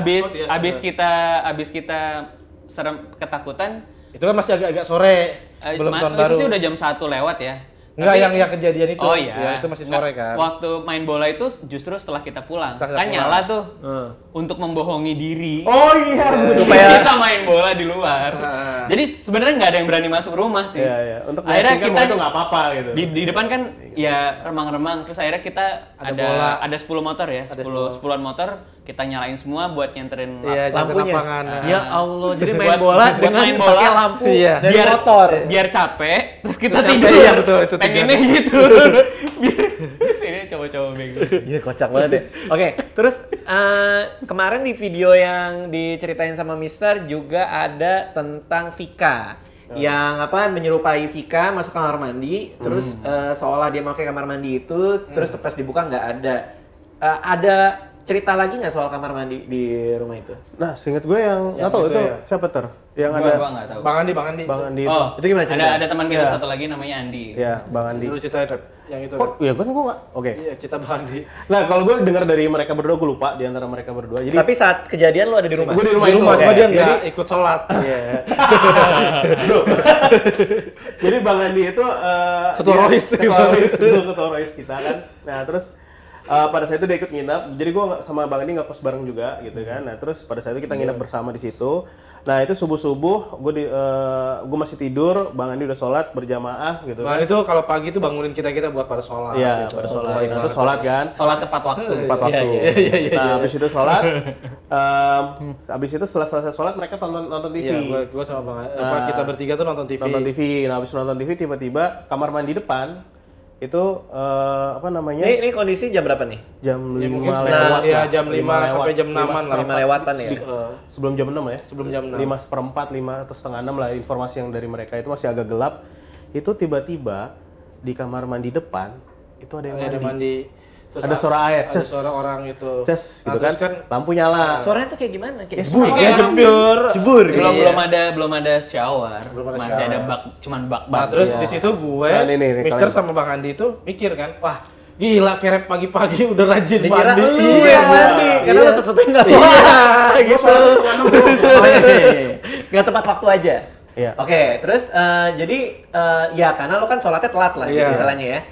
Abis kita serem ketakutan, Itu kan masih agak-agak sore. Belum tahun itu baru. sih udah jam 1 lewat ya. Enggak Tapi- yang kejadian itu. Oh iya. Ya, itu masih sore kan. Waktu main bola itu justru setelah kita pulang. Setelah kita Kan pulang. nyala tuh untuk membohongi diri. Oh iya, Supaya kita main bola di luar. Jadi sebenarnya nggak ada yang berani masuk rumah sih. Iya, iya. Untuk akhirnya meyakinkan kita bahwa itu nggak apa-apa gitu. Di depan kan ya remang-remang, terus akhirnya kita Ada bola. ada 10 motor ya, Ada 10-an motor kita nyalain semua buat nyenterin Iya, lampunya. lapangan. Ya Allah, jadi main Buat- bola buat dengan main bola. pakai lampu Iya. dari motor. biar capek, terus kita Terus capek, tidur. iya, betul, itu Pengennya tujuannya. gitu. Biar sini coba-coba bego. Iya kocak banget ya. Oke, terus kemarin di video yang diceritain sama Mister juga ada tentang Vika. Yang apa menyerupai Vika masuk kamar mandi, terus seolah dia pakai kamar mandi itu, terus pas dibuka nggak ada. Ada cerita lagi nggak soal kamar mandi di rumah itu? Nah, seinget gue yang nggak tahu itu itu ya. siapa ter? Yang Gua ada nggak tahu. Bang Andi, Bang Andi. Bang Andi. Oh, Itu gimana ceritanya? ada teman kita Iya. satu lagi namanya Andi. Ya, Bang Andi. Dulu ceritain Rep, yang itu. Kok? Rep. Iya, gue nggak. Oke. Iya, cerita Bang Andi. Nah, kalau gue dengar dari mereka berdua, gue lupa di antara mereka berdua. Jadi Tapi saat kejadian lu ada di rumah? gue di rumah Di itu. rumah, cuma Oke. dia nggak Jadi- ikut sholat. Iya. Jadi Bang Andi itu Ketua dia- Rois. ketua Rois kita kan. Nah, terus pada saat itu dia ikut nginap. Jadi gue sama Bang Andi ngekos bareng juga gitu kan. Nah, terus pada saat itu kita nginap bersama di situ. Nah, itu subuh-subuh gue masih tidur, Bang Andi udah sholat berjamaah gitu Bang kan. Andi tuh kalau pagi tuh bangunin kita buat pada sholat. Iya, gitu. pada sholat. Baik Nah, banget. terus sholat kan. Sholat tepat waktu. Tepat waktu. Iya, Nah, habis itu sholat. Habis itu setelah selesai sholat mereka nonton TV. Iya, gua sama Bang Andi. Apa, kita bertiga tuh nonton TV. Nonton TV. Nah, habis nonton TV tiba-tiba kamar mandi depan itu apa namanya? Ini kondisi jam berapa nih? Jam Ya, 5 mungkin lewat. sekitar, lah. ya, jam 5 lewat. sampai jam 6-an lah. 5 lewatan ya? Sebelum jam 6 ya? Sebelum jam 6. 5 seperempat, 5 atau setengah 6 lah informasi yang dari mereka itu masih agak gelap. Itu tiba-tiba di kamar mandi depan itu ada yang Ada mandi. mandi. Terus Ada suara air, Ada ces. suara orang itu. Ces, Nah, gitu terus kan. Lampu nyala. Suaranya tuh kayak gimana? Kayak Jebur, Kayak ya orang jebur. Jebur gitu. Belum ada shower. Belum ada Masih shower. ada bak, cuman bak. Nah, terus Iya. di situ gue, Nah, nih, Mister kalian. sama Bang Andi itu mikir kan, wah gila Kerep pagi-pagi udah rajin Dikira mandi. lu Iya. yang mandi, karena lu satu-satunya nggak sholat. Iya, gitu. Oh, iya. Nggak tepat waktu aja. Iya. Oke, terus jadi ya karena lo kan sholatnya telat lah, Iya. gitu istilahnya ya.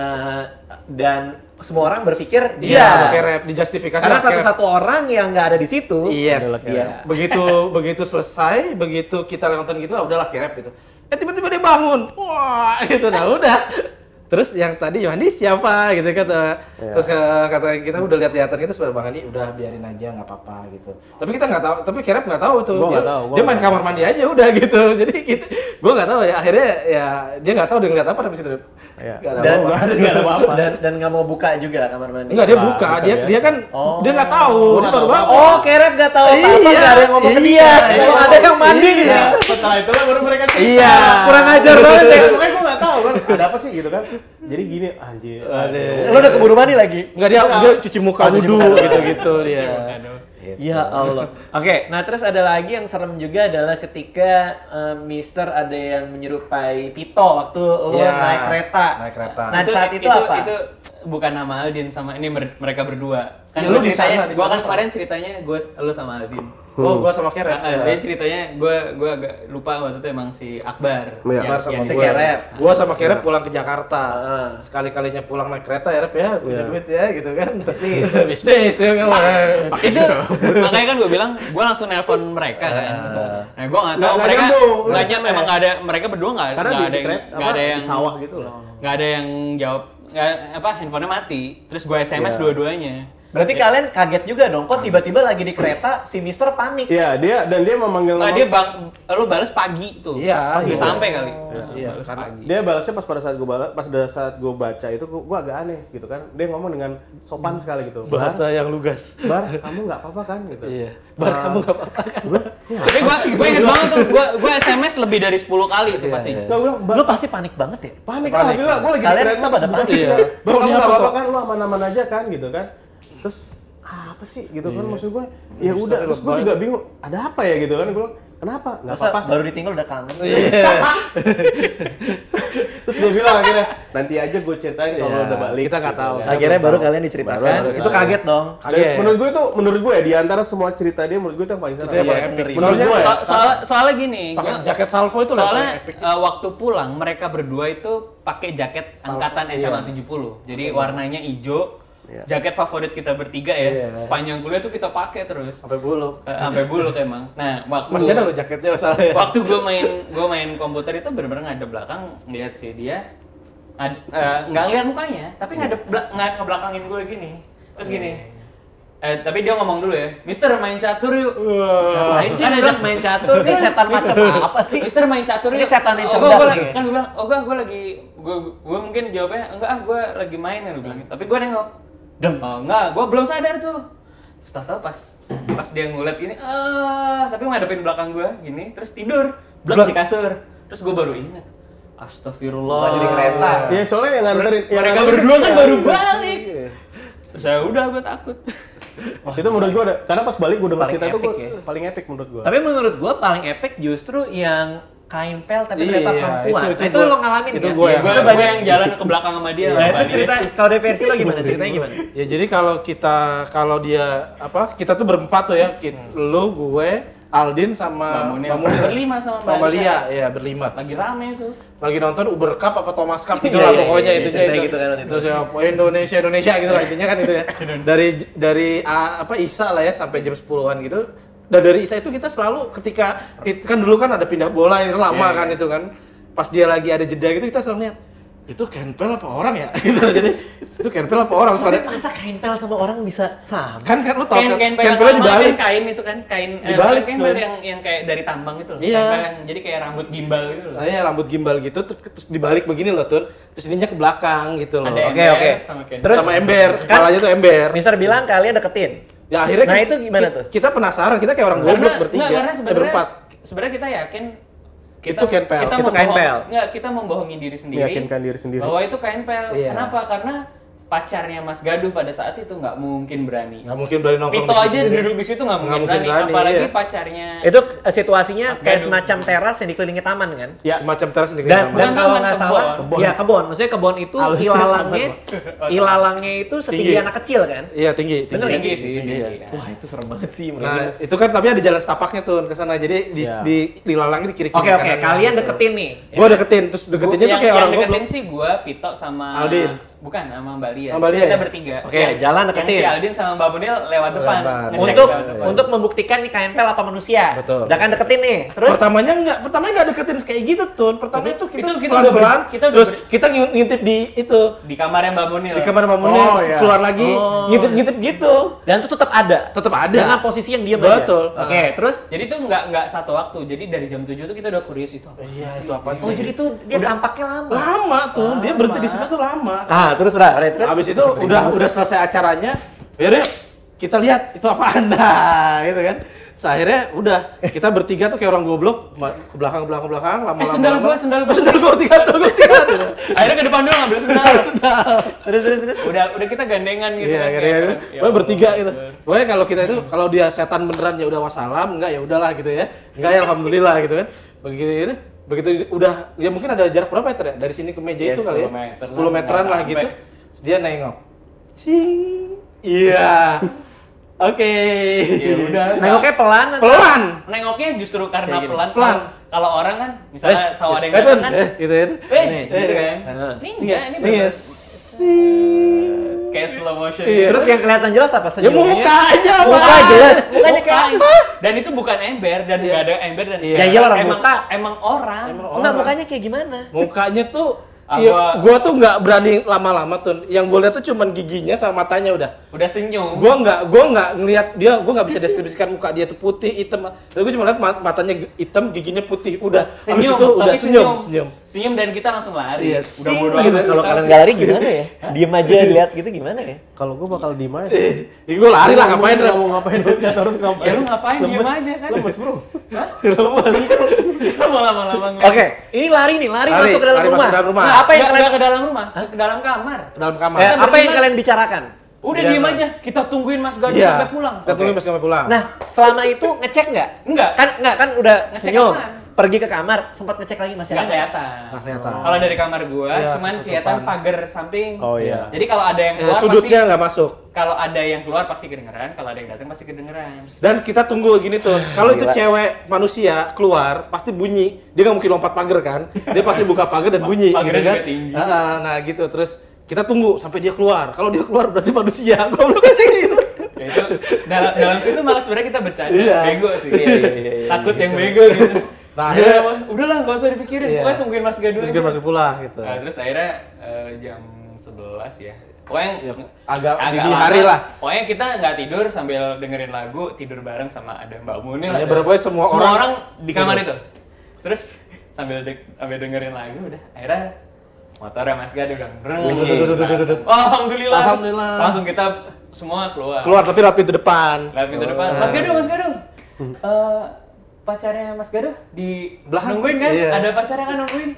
Dan semua orang berpikir Iya, dia. sama Kerep dijustifikasi Karena sama Kerep. satu-satu orang yang nggak ada di situ. Yes. adalah Kerep. Iya. Begitu selesai, begitu kita nonton gitu, ah, udahlah Kerep gitu. Tiba-tiba dia bangun. Wah, gitu dah udah. Terus yang tadi Yohandi siapa gitu kata. Iya. Terus kata kita udah lihat-lihatan gitu sebenarnya Bang Andi udah biarin aja nggak apa-apa gitu. Tapi kita nggak tahu, tapi Kerep nggak tahu tuh. Gua Dia, nggak tahu, gua dia main nggak kamar mandi aja udah gitu. Jadi kita, gua nggak tahu ya. Akhirnya ya dia nggak tahu dia ngeliat apa habis itu. Iya. Nggak ada Dan apa-apa. nggak ada apa-apa. Dan nggak mau buka juga kamar mandi. Enggak, dia Nah, buka. buka Dia biasa. dia kan Oh. dia nggak tahu. Gua Dia nggak baru tahu bangun. Oh, Kerep nggak tahu apa-apa, Iya, nggak ada yang ngomong ke dia. iya. Kalau ada yang mandi di Iya. situ. Setelah itu lah baru mereka cerita. Iya. Kurang ajar banget ya. Makanya gue nggak tahu kan ada apa sih gitu kan. Jadi gini anjir. Anjir. Lo udah keburu mandi lagi? Enggak, dia cuci muka Oh, cuci wudhu muka. gitu-gitu dia. Ya Allah. Oke, nah terus ada lagi yang serem juga adalah ketika Mister ada yang menyerupai Tito waktu lo Iya, naik kereta. naik kereta. Nah saat itu apa? Itu bukan nama Aldin sama ini mereka berdua. Kan Ya, lu lu di ceritanya, sana, di gua sana. kan kemarin ceritanya lu sama Aldin. Oh, gua sama Kerep. Dia ceritanya gua agak lupa waktu itu emang si Akbar. Iya, Akbar sama si gua. Kerep. Gua sama Kerep pulang ke Jakarta. Heeh. Sekali-kalinya pulang naik kereta ya, Rep ya, punya Iya. duit ya gitu kan. Bisnis. Bisnis ya kan. Itu makanya kan gue bilang gue langsung nelpon mereka kan. Nah gue nggak tahu Nggak mereka nyambung, nggak nggak memang nggak ada mereka berdua nggak Karena nggak di ada yang kereta, nggak ada di yang sawah gitu loh. nggak ada yang jawab nggak handphonenya mati terus gue SMS Iya. dua-duanya Berarti kalian kaget juga dong, kok tiba-tiba lagi di kereta si Mister panik. Iya, dia memanggil Nah, nama. dia lu balas pagi tuh. Iya, Udah iya. sampai kali. Iya, Balas karena pagi. Dia balasnya pas saat gue baca itu gue agak aneh gitu kan. Dia ngomong dengan sopan sekali gitu. bahasa yang lugas. Bar, kamu nggak apa-apa kan gitu. Iya. Bar kamu nggak apa-apa kan? Tapi gue inget banget tuh, gue SMS lebih dari 10 kali itu pasti. iya. Gue bilang, Lu pasti panik banget ya? panik lah, gila, gue lagi Kalian di kereta semua pas pada buka panik. iya. Iya. Bro, kamu Ini nggak apa apa-apa tuh? kan, lu aman-aman aja kan gitu kan. Terus apa sih gitu kan maksud gue? Ya Mister udah, terus gue lebay. juga bingung, ada apa ya gitu kan? Gue bilang, kenapa? Nggak Masa apa-apa. baru ditinggal udah kangen? Iya. Terus dia bilang akhirnya, nanti aja gue ceritain kalau Iya, udah balik. kita nggak gitu tahu. kan. Akhirnya baru kalian Baru diceritakan, tahu. itu kaget dong. Kaget. Menurut gue ya di antara semua cerita dia menurut gue itu yang paling seru. Itu yang Iya, paling epic. ngeri. Menurut gue ya. Soalnya gini, Pakai gua- jaket salvo itu lah soalnya paling epic. waktu pulang mereka berdua itu pakai jaket angkatan SMA 70. Jadi warnanya hijau. Iya. Jaket favorit kita bertiga ya. Iya. Sepanjang kuliah tuh kita pakai terus. Sampai bulu. Sampai buluk emang. Nah, Masih ada lo jaketnya masalahnya. waktu gue main komputer itu bener-bener ngadep belakang ngeliat si dia nggak ngeliat mukanya, tapi ngadep ngebelakangin gue gini. Terus gini. Tapi dia ngomong dulu ya, Mister main catur yuk. Ngapain sih ngajak main catur? Nih setan macam apa sih? Mister main catur Ini yuk. setan yang Oh, cerdas gua- nih. Kan gue bilang, oh gue lagi, gue mungkin jawabnya, enggak gue lagi main ya, gue bilang. Tapi gue nengok, oh enggak, gue belum sadar tuh. Terus tahu pas dia ngeliat gini, tapi ngadepin belakang gue gini, terus tidur, blek di kasur. Terus gue baru ingat, astagfirullah. Lagi di kereta. Ya soalnya yang nganterin. yang Mereka nganterin- berdua kan Iya. baru balik. Terus ya udah gue takut. Itu menurut gue karena pas balik gue denger Paling cerita itu epic gue ya. paling epic menurut gue. Tapi menurut gua paling epic justru yang kain pel tapi ternyata Iya, perempuan. itu Nah, itu gua- lo ngalamin itu kan? gua Iya, yang- gua Gue banyak yang jalan ke belakang sama dia. Nah, sama itu dia. cerita kalau dari versi lo gimana? Ceritanya gimana? Ya jadi kalau dia kita tuh berempat tuh ya, lu, gue, Aldin sama Mbak Munir. Berlima sama Mbak Sama Lia. Lia, ya berlima. Lagi rame itu. Lagi nonton Uber Cup apa Thomas Cup gitu Iya, lah iya, pokoknya iya, itunya ceritanya itu. gitu kan waktu itu. Terus ya Indonesia gitu lah intinya kan itu ya. Dari Isa lah ya sampai jam 10-an gitu. Dan dari Isa itu kita selalu ketika kan dulu kan ada pindah bola itu lama Iya, kan iya. itu kan. Pas dia lagi ada jeda gitu kita selalu lihat itu Kenpel apa orang ya? Gitu. Jadi itu Kenpel apa orang? Tapi Pada masa kain pel sama orang bisa sama? kan lu tau kan Kain Kenpelnya dibalik. kain itu kan kain Dibalik, kain cuy. yang kayak dari tambang itu loh. Iya. Kain yang jadi kayak rambut gimbal gitu loh. Nah, ya rambut gimbal gitu terus dibalik begini loh Tun. Terus ininya ke belakang gitu loh. Ada Oke, ember oke. sama kain. Terus- sama ember, kan- kepalanya tuh ember. Mister bilang kalian deketin. Ya akhirnya Nah, itu gimana tuh? Kita penasaran, kita kayak orang goblok bertiga. Karena berempat. sebenarnya kita yakin Itu kain pel. Kita Itu kain pel. Enggak, kita membohongi diri sendiri. Meyakinkan diri sendiri. Bahwa itu kain pel. Iya. Kenapa? Karena pacarnya Mas Gaduh pada saat itu nggak mungkin berani. Nggak mungkin berani nongkrong Pito di aja sini. duduk di situ nggak mungkin mungkin berani. berani, Apalagi iya. pacarnya. Itu situasinya Mas kayak Gaduh. semacam teras yang dikelilingi taman kan? Ya. Semacam teras di Dan Bukan kalau taman, nggak kebon. salah, Kebon. ya kebon. Maksudnya kebon itu Halus ilalangnya itu setinggi Tinggi. anak kecil kan? Iya tinggi. Bener nggak tinggi sih? sih. Tinggi, tinggi, iya. ya. Wah itu serem banget sih. Nah, itu kan tapi ada jalan setapaknya tuh ke sana. Jadi Iya. di lalangnya di kiri-kiri. Oke oke, kanan. kalian deketin nih. Gua deketin, terus deketinnya tuh kayak orang deketin goblok. sih gua, Pito sama Aldin. Bukan, sama Mbak Lia. Sama Mbak Lia Kita ya? bertiga. Oke, jalan Yang deketin. si Aldin sama Mbak Bunil lewat depan. Depan. ngecek Untuk lewat depan. untuk membuktikan nih kain pel apa manusia. Betul. Udah kan deketin nih. Terus Pertamanya nggak deketin kayak gitu tuh. Pertamanya tuh kita Itu kita udah pelan-pelan, kita udah terus kita ngintip di itu di kamarnya Mbak Bunil. di kamar mamunnya Oh, iya. keluar lagi Oh. ngintip-ngintip gitu. dan itu tetap ada. Tetap ada. Dengan posisi yang diam aja. Betul. Oke, terus Jadi itu nggak satu waktu. Jadi dari jam 7 tuh kita udah curious itu apa. Iya, itu apa oh jadi itu dia tampaknya lama. lama tuh. Dia berhenti di situ tuh lama. Ah, terus terus. Habis itu udah selesai acaranya. Yaudah kita lihat itu apaan. Nah, gitu kan. So, akhirnya udah kita bertiga tuh kayak orang goblok ke belakang lama-lama. sendal gua. Sendal gua tiga. Akhirnya ke depan dulu ngambil sendal. Terus. udah kita gandengan gitu Iya, kan. kadang-kadang. Ya Pokoknya bertiga Allah. gitu. Pokoknya kalau kita itu kalau dia setan beneran ya udah wassalam, enggak ya udahlah gitu ya. Enggak ya alhamdulillah gitu kan. Begitu udah ya mungkin ada jarak berapa meter ya dari sini ke meja Ya, itu kali ya. 10 meter 10 meteran lah, lah nggak gitu. sampai. Terus dia nengok. Cing. Iya. Oke. Ya udah. Nengoknya pelan. atau- Pelan. Nengoknya justru karena Kayak gini. pelan. Pelan. Kalau orang kan misalnya tahu ada yang Tun, datang kan. gitu ya. Nih, Gitu kan. Heeh. Ini enggak, ini Nih, bener. Sing. Kayak slow motion. Iya. Terus yang kelihatan jelas apa Ya senyumnya? mukanya, Muka Pak. jelas. Mukanya kayak Muka. apa? Dan itu bukan ember dan nggak ada ember dan Iya. Ya iyalah, emang muka. emang orang. Enggak, mukanya kayak gimana? Mukanya tuh Iya, gua tuh nggak berani lama-lama tuh. Yang gue lihat tuh cuman giginya sama matanya udah. Udah senyum. Gua nggak ngelihat dia, gua nggak bisa deskripsikan muka dia tuh putih, hitam. Tapi gue cuma lihat matanya hitam, giginya putih. Udah. Habis Senyum, itu udah tapi senyum. Senyum dan kita langsung lari. Iya, Udah bodo Gitu. amat. Kalau kalian nggak lari gimana ya? Diem aja lihat gitu gimana ya? Kalau gue bakal diem aja. Ya gue lari lah, ngapain? Nggak mau ngapain, nggak harus ngapain. Ya lu ngapain diem aja kan? Lemes bro. Lu mau lama-lama Oke, ini lari masuk ke dalam lari rumah. masuk ke dalam rumah. Nah, apa yang kalian ke dalam rumah? Ke dalam kamar. Ke dalam kamar. apa yang berdua. kalian bicarakan? Udah Iya, diem Bang. aja. Kita tungguin Mas Gadu Iya. sampai pulang. Kita tunggu sampai pulang. Nah, selama itu ngecek nggak? Enggak. Kan udah Ngecek senyum. apaan? Pergi ke kamar, sempat ngecek lagi masih Nggak ada. kelihatan. Nggak kelihatan. Kalau dari kamar gua, Iya, cuman ketutupan. kelihatan pagar samping. Oh iya. Jadi kalau ada yang keluar Sudutnya pasti, nggak masuk. kalau ada yang keluar pasti kedengeran, kalau ada yang datang pasti kedengeran. Dan kita tunggu gini tuh, kalau itu Gila. cewek manusia keluar pasti bunyi, dia nggak mungkin lompat pagar kan, dia pasti buka pagar dan bunyi, Pagarnya gitu kan? juga tinggi. Nah gitu, terus kita tunggu sampai dia keluar. Kalau dia keluar berarti manusia, goblok kayak gitu. Ya itu dalam situ malah sebenarnya kita bercanda, Iya. bego sih. Iya. Takut yang bego gitu. Nah, Ya, akhirnya- udahlah nggak usah dipikirin, Iya. pokoknya tungguin Mas Gadu. Terus aja. dia masuk pulang gitu. Nah, terus akhirnya jam 11 ya. Pokoknya Ya, agak dini lama. hari lah. Pokoknya kita nggak tidur sambil dengerin lagu, tidur bareng sama ada Mbak Muni lah. Ya, pokoknya semua orang di kamar itu. Terus sambil dengerin lagu udah akhirnya motornya Mas Gadu udah Dudududududududud. Alhamdulillah. Alhamdulillah. Langsung kita semua keluar. Keluar tapi lewat pintu depan. Lewat pintu depan. Mas Gadu. Pacarnya Mas Gadu di Belakang. nungguin kan? Iya. Ada pacarnya kan nungguin.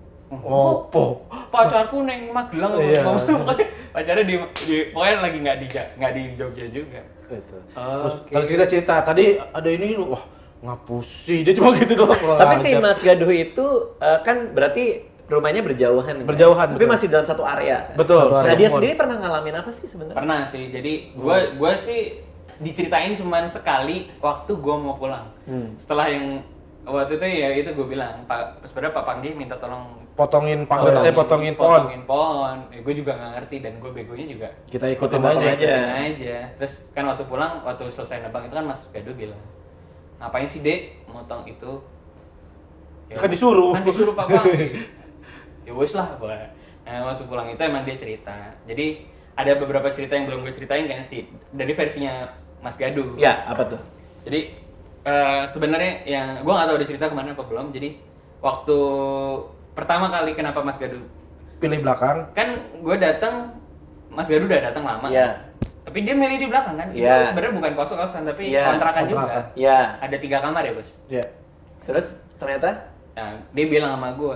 Opo. Pacarku neng Magelang. Iya. Pokoknya pacarnya pokoknya lagi nggak di Jogja juga. Gitu. Oke. Terus kita cerita, tadi ada ini, wah ngapusi, dia cuma gitu doang. Tapi si Mas Gaduh itu kan berarti rumahnya berjauhan. Berjauhan, Tapi betul. masih dalam satu area. Kan? Betul. Nah, dia Pertemuan. sendiri pernah ngalamin apa sih sebenarnya? Pernah sih. Jadi gua sih diceritain cuman sekali waktu gua mau pulang. Setelah yang waktu itu ya itu gue bilang, sebenarnya Pak Panggi minta tolong potongin pagar, potongin pohon. potongin pohon. Gue juga nggak ngerti dan gue begonya juga Kita ikutin Potong-potong aja. ikutin aja. Terus kan waktu selesai nebang itu kan Mas Gadu bilang, ngapain sih Dek motong itu? Kan disuruh. Kan disuruh Pak Panggi. Ya wes lah gua. Nah, waktu pulang itu emang dia cerita. Jadi ada beberapa cerita yang belum gue ceritain kan sih dari versinya Mas Gadu. Ya, apa tuh? Jadi sebenarnya yang gue nggak tahu udah cerita kemana apa belum. Jadi waktu pertama kali kenapa Mas Gadu Pilih belakang. kan gue datang, Mas Gadu udah datang lama. Iya. Tapi dia milih di belakang kan. Itu Iya. sebenarnya bukan kos-kosan tapi Iya, kontrakan juga. kontrakan. Ya. Ada 3 kamar ya bos. Ya. Terus ternyata Nah, dia bilang sama gue,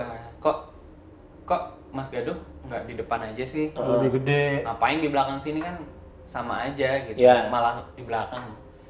kok Mas Gaduh nggak di depan aja sih? Lebih gede. Ngapain di belakang sini kan sama aja gitu, Iya. malah di belakang.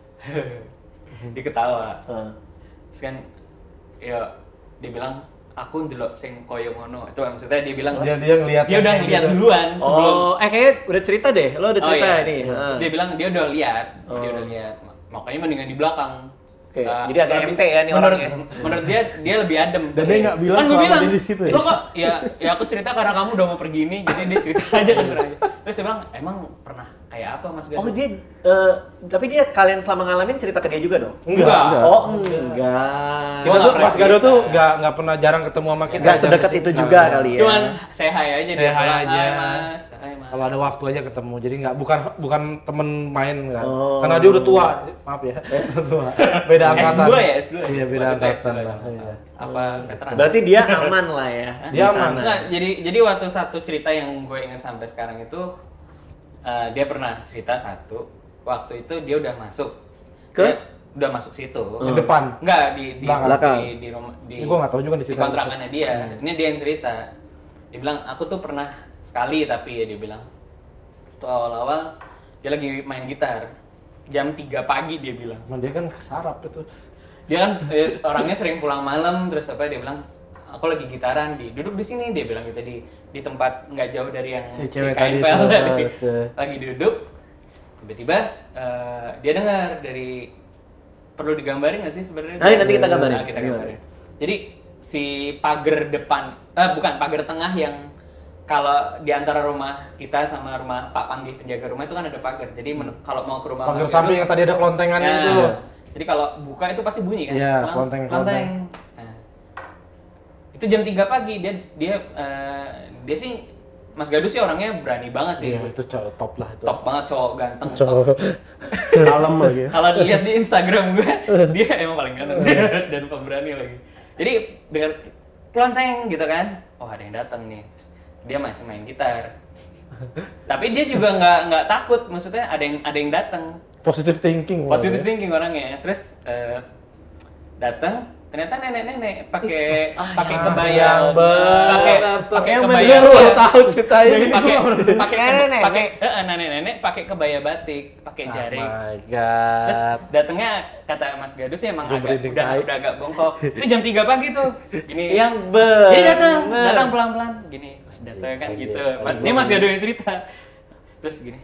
Diketawa. Terus kan, ya dia bilang aku ndelok sing koyo ngono. Itu maksudnya dia bilang Dia ngeliat. dia udah ngeliat duluan sebelum. Oh, kayaknya udah cerita deh. Lo udah cerita iya. ini. Terus dia bilang dia udah lihat, dia udah lihat. Makanya mendingan di belakang. Oke, jadi agak lebih- ente ya nih menurut, orangnya. menurut dia lebih adem. Dan dia nggak bilang kan gue selama bilang, dia di situ ya? lo kok ya aku cerita karena kamu udah mau pergi ini, jadi dia cerita aja kan aja. Terus dia bilang, emang pernah kayak apa Mas Gaduh? Oh, dia tapi dia kalian selama ngalamin cerita ke dia juga dong? Enggak. Oh, enggak. Kita Gua tuh nggak Mas pernah Gado cerita. tuh nggak pernah jarang ketemu sama kita. Nggak sedekat itu juga kali ya. Cuman say hi aja Say dia hi bilang, aja. Hai Mas, hai Mas. Kalau ada waktu aja ketemu, jadi nggak bukan temen main kan. Oh. Karena dia udah tua, maaf ya, udah tua. Beda angkatan. S2 ya, S2. Iya, beda Waktu itu angkatan S2 lah. kalau nggak Iya. salah. Apa veteran? Berarti dia aman lah ya. Dia di aman. sana. Nggak, jadi waktu satu cerita yang gue ingat sampai sekarang itu dia pernah cerita satu waktu itu dia udah masuk Ke? Dia udah masuk situ Di depan. enggak di Belakang. di rumah di, Ini gua nggak tahu juga di di situ. kontrakannya dia ini dia yang cerita dia bilang aku tuh pernah sekali tapi ya dia bilang tuh awal-awal dia lagi main gitar jam 3 pagi dia bilang Emang dia kan kesarap itu. dia kan orangnya sering pulang malam terus apa dia bilang aku lagi gitaran duduk di sini dia bilang gitu di tempat nggak jauh dari yang Si si cewek tadi KMPL itu, tadi cewek. lagi duduk tiba-tiba dia dengar dari perlu digambarin nggak sih sebenarnya Nanti kita gambarin. Nah, kita gambarin jadi si pagar depan bukan pagar tengah yang kalau di antara rumah kita sama rumah Pak Panggi penjaga rumah itu kan ada pagar jadi kalau mau ke rumah Pagar Mas samping Gaduh, yang tadi ada kelontengannya Nah, itu. jadi kalau buka itu pasti bunyi kan? Iya, Kelonteng. klonteng. Nah, Itu jam 3 pagi dia sih Mas Gadu sih orangnya berani banget sih. Iya, itu cowok top lah itu. Top banget, cowok ganteng. Cowok. Kalem lagi ya. Kalau dilihat di Instagram gue, dia emang paling ganteng sih dan pemberani lagi. Jadi dengan kelonteng gitu kan, oh ada yang datang nih. Terus dia masih main gitar. Tapi dia juga nggak takut, maksudnya ada yang datang. Positive thinking. Positive thinking orangnya. Terus datang, ternyata nenek-nenek pakai kebaya, pakai kebaya, lu tahu ceritanya. pakai nenek-nenek pakai kebaya batik, pakai jaring. Oh my Terus god. datangnya kata Mas Gadu sih emang Gua merinding udah agak bongkok. Itu jam 3 pagi tuh. Gini. Yang bener. Jadi datang pelan-pelan gini. Terus datang kan gitu. Ini Mas Gadu yang cerita. Terus gini.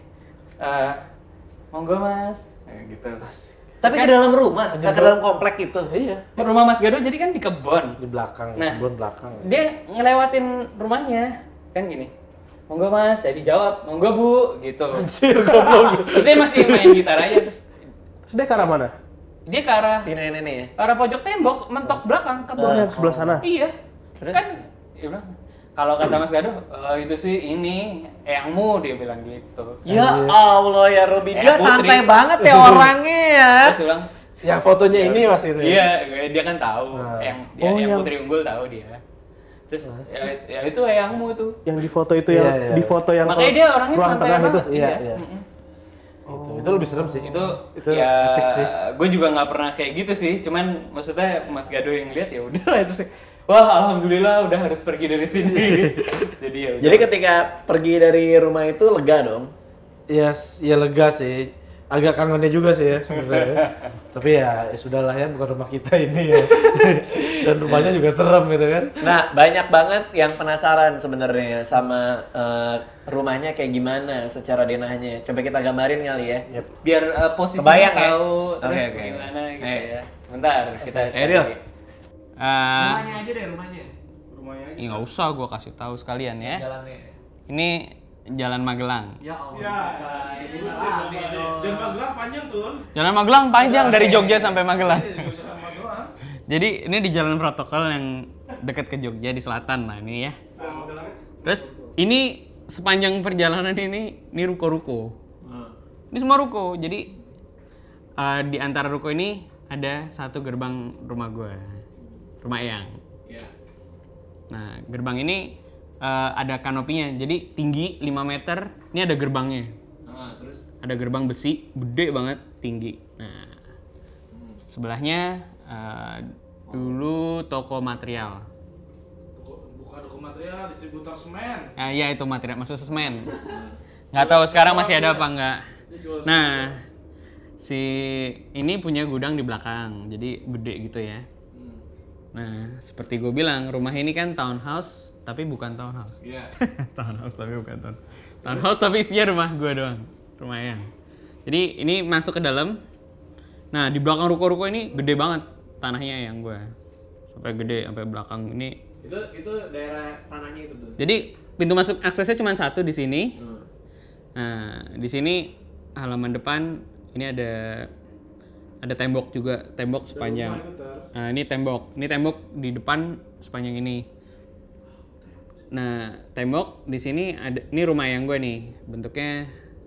Monggo Mas. Gitu. Tapi ke dalam rumah, ke dalam komplek itu. Iya, Rumah Mas Gadu jadi kan di kebon. di belakang, Nah. kebun belakang. Dia ngelewatin rumahnya. Kan gini. Monggo Mas, saya dijawab. Monggo Bu, gitu. Terus dia masih main gitar aja terus Terus dia ke arah mana? dia ke arah Si nenek-nenek ya. arah pojok tembok, mentok belakang kebun. Oh, yang sebelah sana. Iya. Terus? Kan dia bilang, kalau kata Mas Gadu, itu sih ini eyangmu, dia bilang gitu. Ya Allah ya Robi, dia Putri. santai banget ya orangnya ya. Terus dia bilang, Yang fotonya ini Mas itu. iya, dia kan tahu, Oh, yang yang- Putri Unggul tahu dia. Terus ya itu eyangmu tuh. Yang di foto itu Iya, yang iya. di foto yang Makanya dia orangnya ruang santai tengah itu. banget. Iya, iya. Mm-mm. Itu lebih serem sih. Itu Itu ya epic sih. gue juga nggak pernah kayak gitu sih, cuman maksudnya Mas Gado yang lihat ya udah lah itu sih, wah alhamdulillah udah harus pergi dari sini. Jadi ya udah. Jadi ketika pergi dari rumah itu lega dong. Ya, ya lega sih. Agak kangennya juga sih ya sebenarnya. Tapi ya sudahlah ya, bukan rumah kita ini ya. Dan rumahnya juga serem gitu kan. Nah, banyak banget yang penasaran sebenarnya sama rumahnya kayak gimana secara denahnya. Coba kita gambarin kali ya. Yep. Biar posisinya Kebayang ya? tahu terus Oke. gimana gitu Ayo. ya. Sebentar kita Ariel. cari. aja deh rumahnya. Ya nggak usah gue kasih tahu sekalian ya. Jalannya. Ini Jalan Magelang. Ya Allah. Dan Magelang panjang tuh. Jalan Magelang panjang dari Jogja sampai Magelang. Jadi ini di jalan protokol yang dekat ke Jogja di selatan lah ini ya. Terus ini sepanjang perjalanan ini ruko-ruko. Ini semua ruko. Jadi di antara ruko ini ada satu gerbang rumah gue, rumah Eyang. Nah gerbang ini ada kanopinya. Jadi tinggi 5 meter. Ini ada gerbangnya. Terus Ada gerbang besi gede banget tinggi. Nah, sebelahnya dulu toko material. Bukan toko material, distributor semen. Iya itu material, maksud semen. Nggak tahu sekarang masih ada apa nggak. Nah, si ini punya gudang di belakang, jadi gede gitu ya. Nah, seperti gue bilang, rumah ini kan townhouse, tapi bukan townhouse. Iya. Townhouse tapi bukan townhouse tapi isinya rumah gue doang, rumah Eyang. Jadi ini masuk ke dalam. Nah di belakang ruko-ruko ini gede banget tanahnya yang gue, sampai gede sampai belakang ini. Itu daerah tanahnya itu tuh. Jadi pintu masuk aksesnya cuma satu di sini. Nah di sini halaman depan ini ada tembok juga, tembok sepanjang. Nah ini tembok di depan sepanjang ini. Nah, tembok di sini ada, ini rumah yang gue nih, bentuknya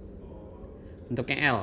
L.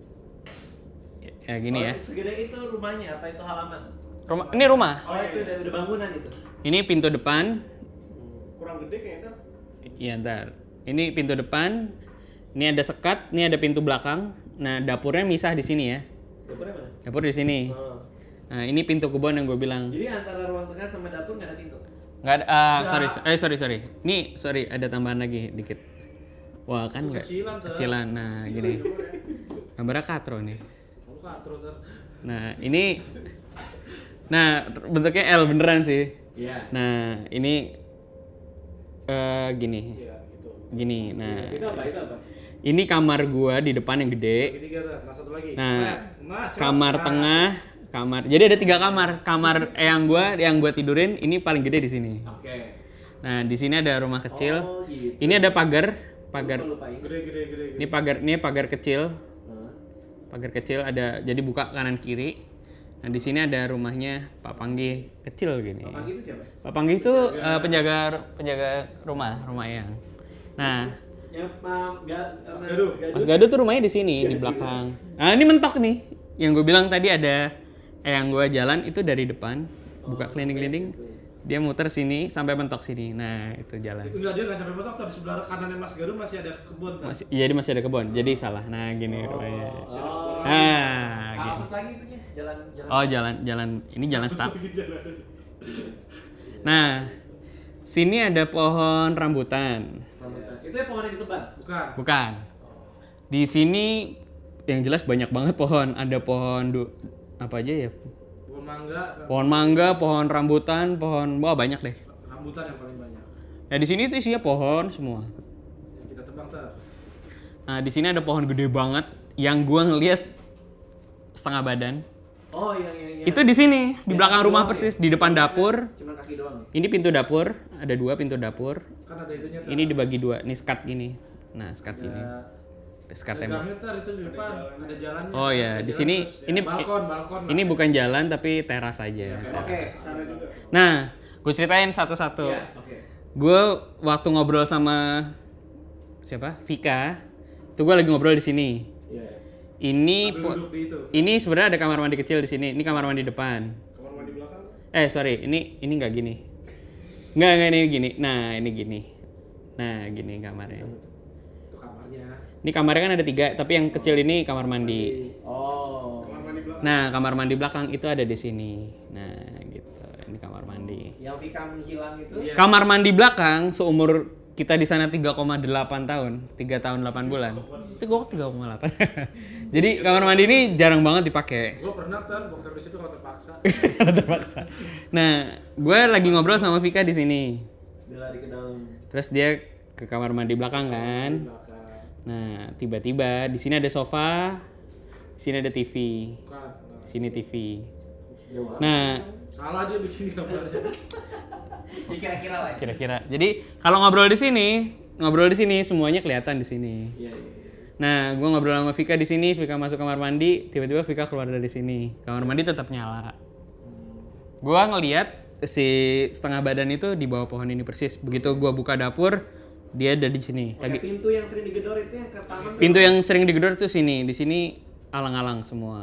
Ya gini ya. Segede itu rumahnya apa itu halaman? Ini rumah. Oh itu udah bangunan itu. Ini pintu depan. Kurang gede kayaknya. Iya ntar. Ini pintu depan. Ini ada sekat. Ini ada pintu belakang. Nah dapurnya misah di sini ya. Dapurnya mana? Dapur di sini. Nah ini pintu kebun yang gue bilang. Jadi antara ruang tengah sama dapur nggak ada pintu. Nggak ada. Sorry. Ini sorry ada tambahan lagi dikit. Wah kan nggak. Kecilan. Nah gini. Gambarnya katro nih. Nah ini. Nah bentuknya L beneran sih. Iya. Nah ini gini. Gini. Nah Itu apa? ini kamar gua di depan yang gede. Nah kamar tengah. Jadi ada 3 kamar. Kamar yang gua tidurin ini paling gede di sini. Oke. Nah di sini ada rumah kecil. Oh gitu. Ini ada pagar. Lupain. Ini pagar kecil. Pagar kecil ada, jadi buka kanan kiri. Nah di sini ada rumahnya Pak Panggih kecil gini. Pak Panggih itu siapa? Pak Panggih itu penjaga rumah Eyang. Nah Yang Mas Gado tuh rumahnya di sini di belakang. Nah ini mentok nih. Yang gue bilang tadi ada yang gue jalan itu dari depan buka keliling-keliling. Dia muter sini sampai mentok sini. Nah, itu jalan. Enggak, dia nggak sampai mentok, di sebelah kanannya Mas Garu masih ada kebun. Jadi masih ada kebun. Jadi salah. Nah, gini rumahnya. Gini. Apa lagi itunya? Jalan. Oh, jalan. Ini jalan staf. Nah, sini ada pohon rambutan. Itu ya pohon yang ditebang? Bukan. Di sini yang jelas banyak banget pohon. Ada pohon apa aja ya? Pohon mangga, pohon rambutan, wah banyak deh. Rambutan yang paling banyak. Nah di sini tuh isinya pohon semua. Yang kita tebang tuh. Nah di sini ada pohon gede banget yang gua ngeliat setengah badan. Oh yang Itu di sini di belakang rumah persis di depan dapur. Cuma kaki doang. Ini pintu dapur, ada 2 pintu dapur. Kan ada itunya tuh. Ini dibagi 2, nih skat gini. Nah skat ini. Skat tembok. Itu di depan ada jalannya. Oh ya, di sini ini balkon. Ini bukan jalan tapi teras aja. Oke, sana juga. Nah, gue ceritain satu-satu. Iya, oke. Gue waktu ngobrol sama siapa? Vika, itu gue lagi ngobrol di sini. Yes. Ini sebenarnya ada kamar mandi kecil di sini. Ini kamar mandi depan. Kamar mandi belakang? Sorry, ini nggak gini. Nggak ini gini. Nah, ini gini. Nah, gini kamarnya. Itu kamarnya. Ini kamarnya kan ada 3, tapi yang kecil ini kamar mandi. Oh. Kamar mandi belakang. Nah, kamar mandi belakang itu ada di sini. Nah, gitu. Ini kamar mandi. Yang Vika menghilang itu? Iya. Kamar mandi belakang seumur kita di sana 3,8 tahun, 3 tahun 8 bulan. Itu gue 3,8. Jadi kamar mandi ini jarang banget dipakai. Gue pernah gue di situ kalau terpaksa. Karena terpaksa. Nah, gue lagi ngobrol sama Vika di sini. Dia lari ke dalam. Terus dia ke kamar mandi belakang kan. Nah, tiba-tiba di sini ada sofa, di sini ada TV, di sini TV. Nah, salah dia bikin gambarnya. Ya kira-kira lah. kira-kira. Jadi kalau ngobrol di sini semuanya kelihatan di sini. Iya. Nah, gue ngobrol sama Vika di sini, Vika masuk kamar mandi, tiba-tiba Vika keluar dari sini. Kamar mandi tetap nyala. Gue ngeliat si setengah badan itu di bawah pohon ini persis. Begitu gue buka dapur, dia ada di sini. Lagi pintu yang sering digedor itu yang ke taman. Pintu yang sering digedor tuh sini. Di sini alang-alang semua.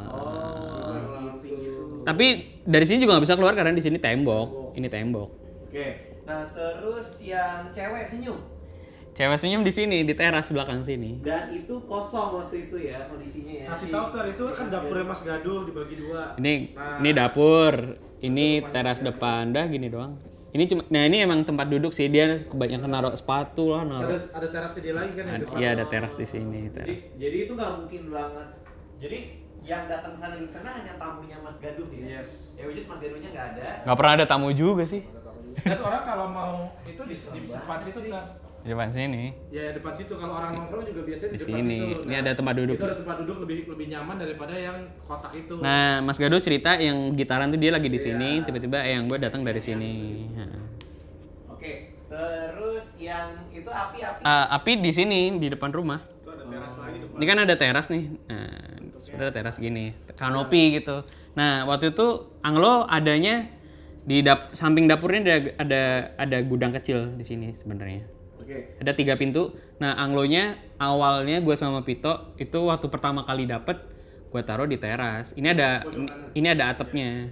Tapi dari sini juga nggak bisa keluar karena di sini tembok. Ini tembok. Oke. Nah, terus yang cewek senyum. Cewek senyum di sini, di teras belakang sini. Dan itu kosong waktu itu ya kondisinya ya. Kasih tahu Ter, itu kan dapurnya Mas Gaduh dibagi 2. Ini dapur, ini teras depan, dah gini doang. Ini cuma, nah ini emang tempat duduk sih, dia kebanyakan naruh sepatu lah, naruh. Ada terasnya dia lagi kan yang depan. Iya ada teras di sini, teras. Jadi itu nggak mungkin banget. Jadi yang datang ke sana duduk sana hanya tamunya Mas Gaduh ya. Yes. Ya which is Mas Gaduhnya nggak ada. Nggak pernah ada tamu juga sih. Dan orang kalau mau itu di depan situ kan. Di depan sini. Ya depan situ kalau orang nongkrong juga biasanya Di di depan sini. situ. Ini ada tempat duduk. Itu ada tempat duduk lebih nyaman daripada yang kotak itu. Nah, Mas Gaduh cerita yang gitaran tuh dia lagi di sini, tiba-tiba yang gue datang dari sini. Nah. Oke. Terus yang itu api-api. Api di sini di depan rumah. Itu ada teras lagi depan. Ini kan ada teras nih. Nah, sebenarnya teras gini, kanopi gitu. Nah, waktu itu Anglo adanya di samping dapurnya ada gudang kecil di sini sebenarnya. Oke. Ada 3 pintu. Nah, anglonya awalnya gue sama Pito itu waktu pertama kali dapet gue taruh di teras. Ini ada atapnya.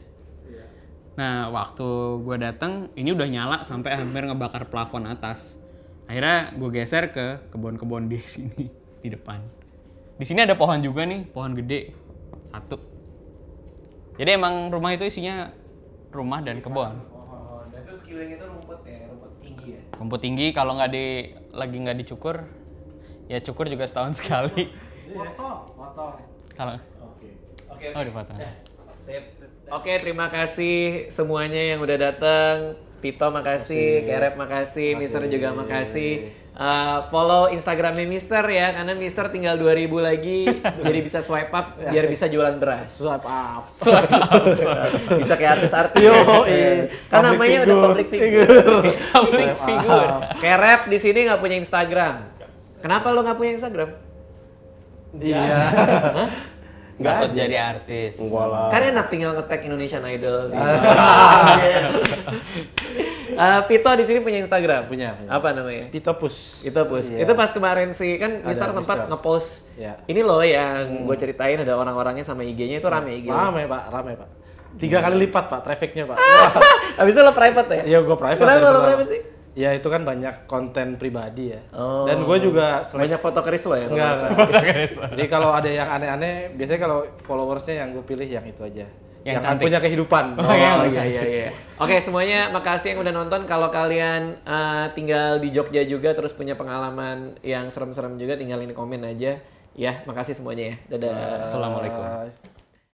Nah, waktu gue datang ini udah nyala sampai hampir ngebakar plafon atas. Akhirnya gue geser ke kebun-kebun di sini di depan. Di sini ada pohon juga nih, pohon gede 1. Jadi emang rumah itu isinya rumah dan kebun. Oh, dan itu sekeliling itu rumput ya, rumput tinggi ya. Rumput tinggi kalau lagi nggak dicukur, ya cukur juga setahun sekali. Potong. Kalau Oke. oh dipotong. Oke, terima kasih semuanya yang udah datang. Pito makasih, Kerep makasih, Mister juga makasih. Follow Instagramnya Mister ya, karena Mister tinggal 2.000 lagi, jadi bisa swipe up biar bisa jualan beras. Swipe up. Bisa kayak artis-artis. Kan namanya udah public figure. Public figure. Kerep di sini nggak punya Instagram. Kenapa lo nggak punya Instagram? Iya. Takut jadi artis. Enggak lah. Kan enak tinggal nge-tag Indonesian Idol. Pito di sini punya Instagram. Punya. Apa namanya? Pitopus. Itu Iya. pas kemarin sih kan Ada Mister sempat Mister. nge-post. Iya. Ini loh yang gue ceritain ada orang-orangnya sama IG-nya itu rame IG. Rame Pak. 3 kali lipat Pak trafficnya Pak. Habis itu lo private ya? Iya gue private. Kenapa dari lo pertama. private sih? Ya itu kan banyak konten pribadi ya. Oh. Dan gue juga Banyak foto keris lo ya? Enggak, enggak. Jadi kalau ada yang aneh-aneh, biasanya kalau followersnya yang gue pilih yang itu aja. Yang cantik. punya kehidupan. Oh iya. Oke, semuanya makasih yang udah nonton. Kalau kalian tinggal di Jogja juga terus punya pengalaman yang serem-serem juga tinggalin di komen aja. Ya, makasih semuanya ya. Dadah. Assalamualaikum. Bye.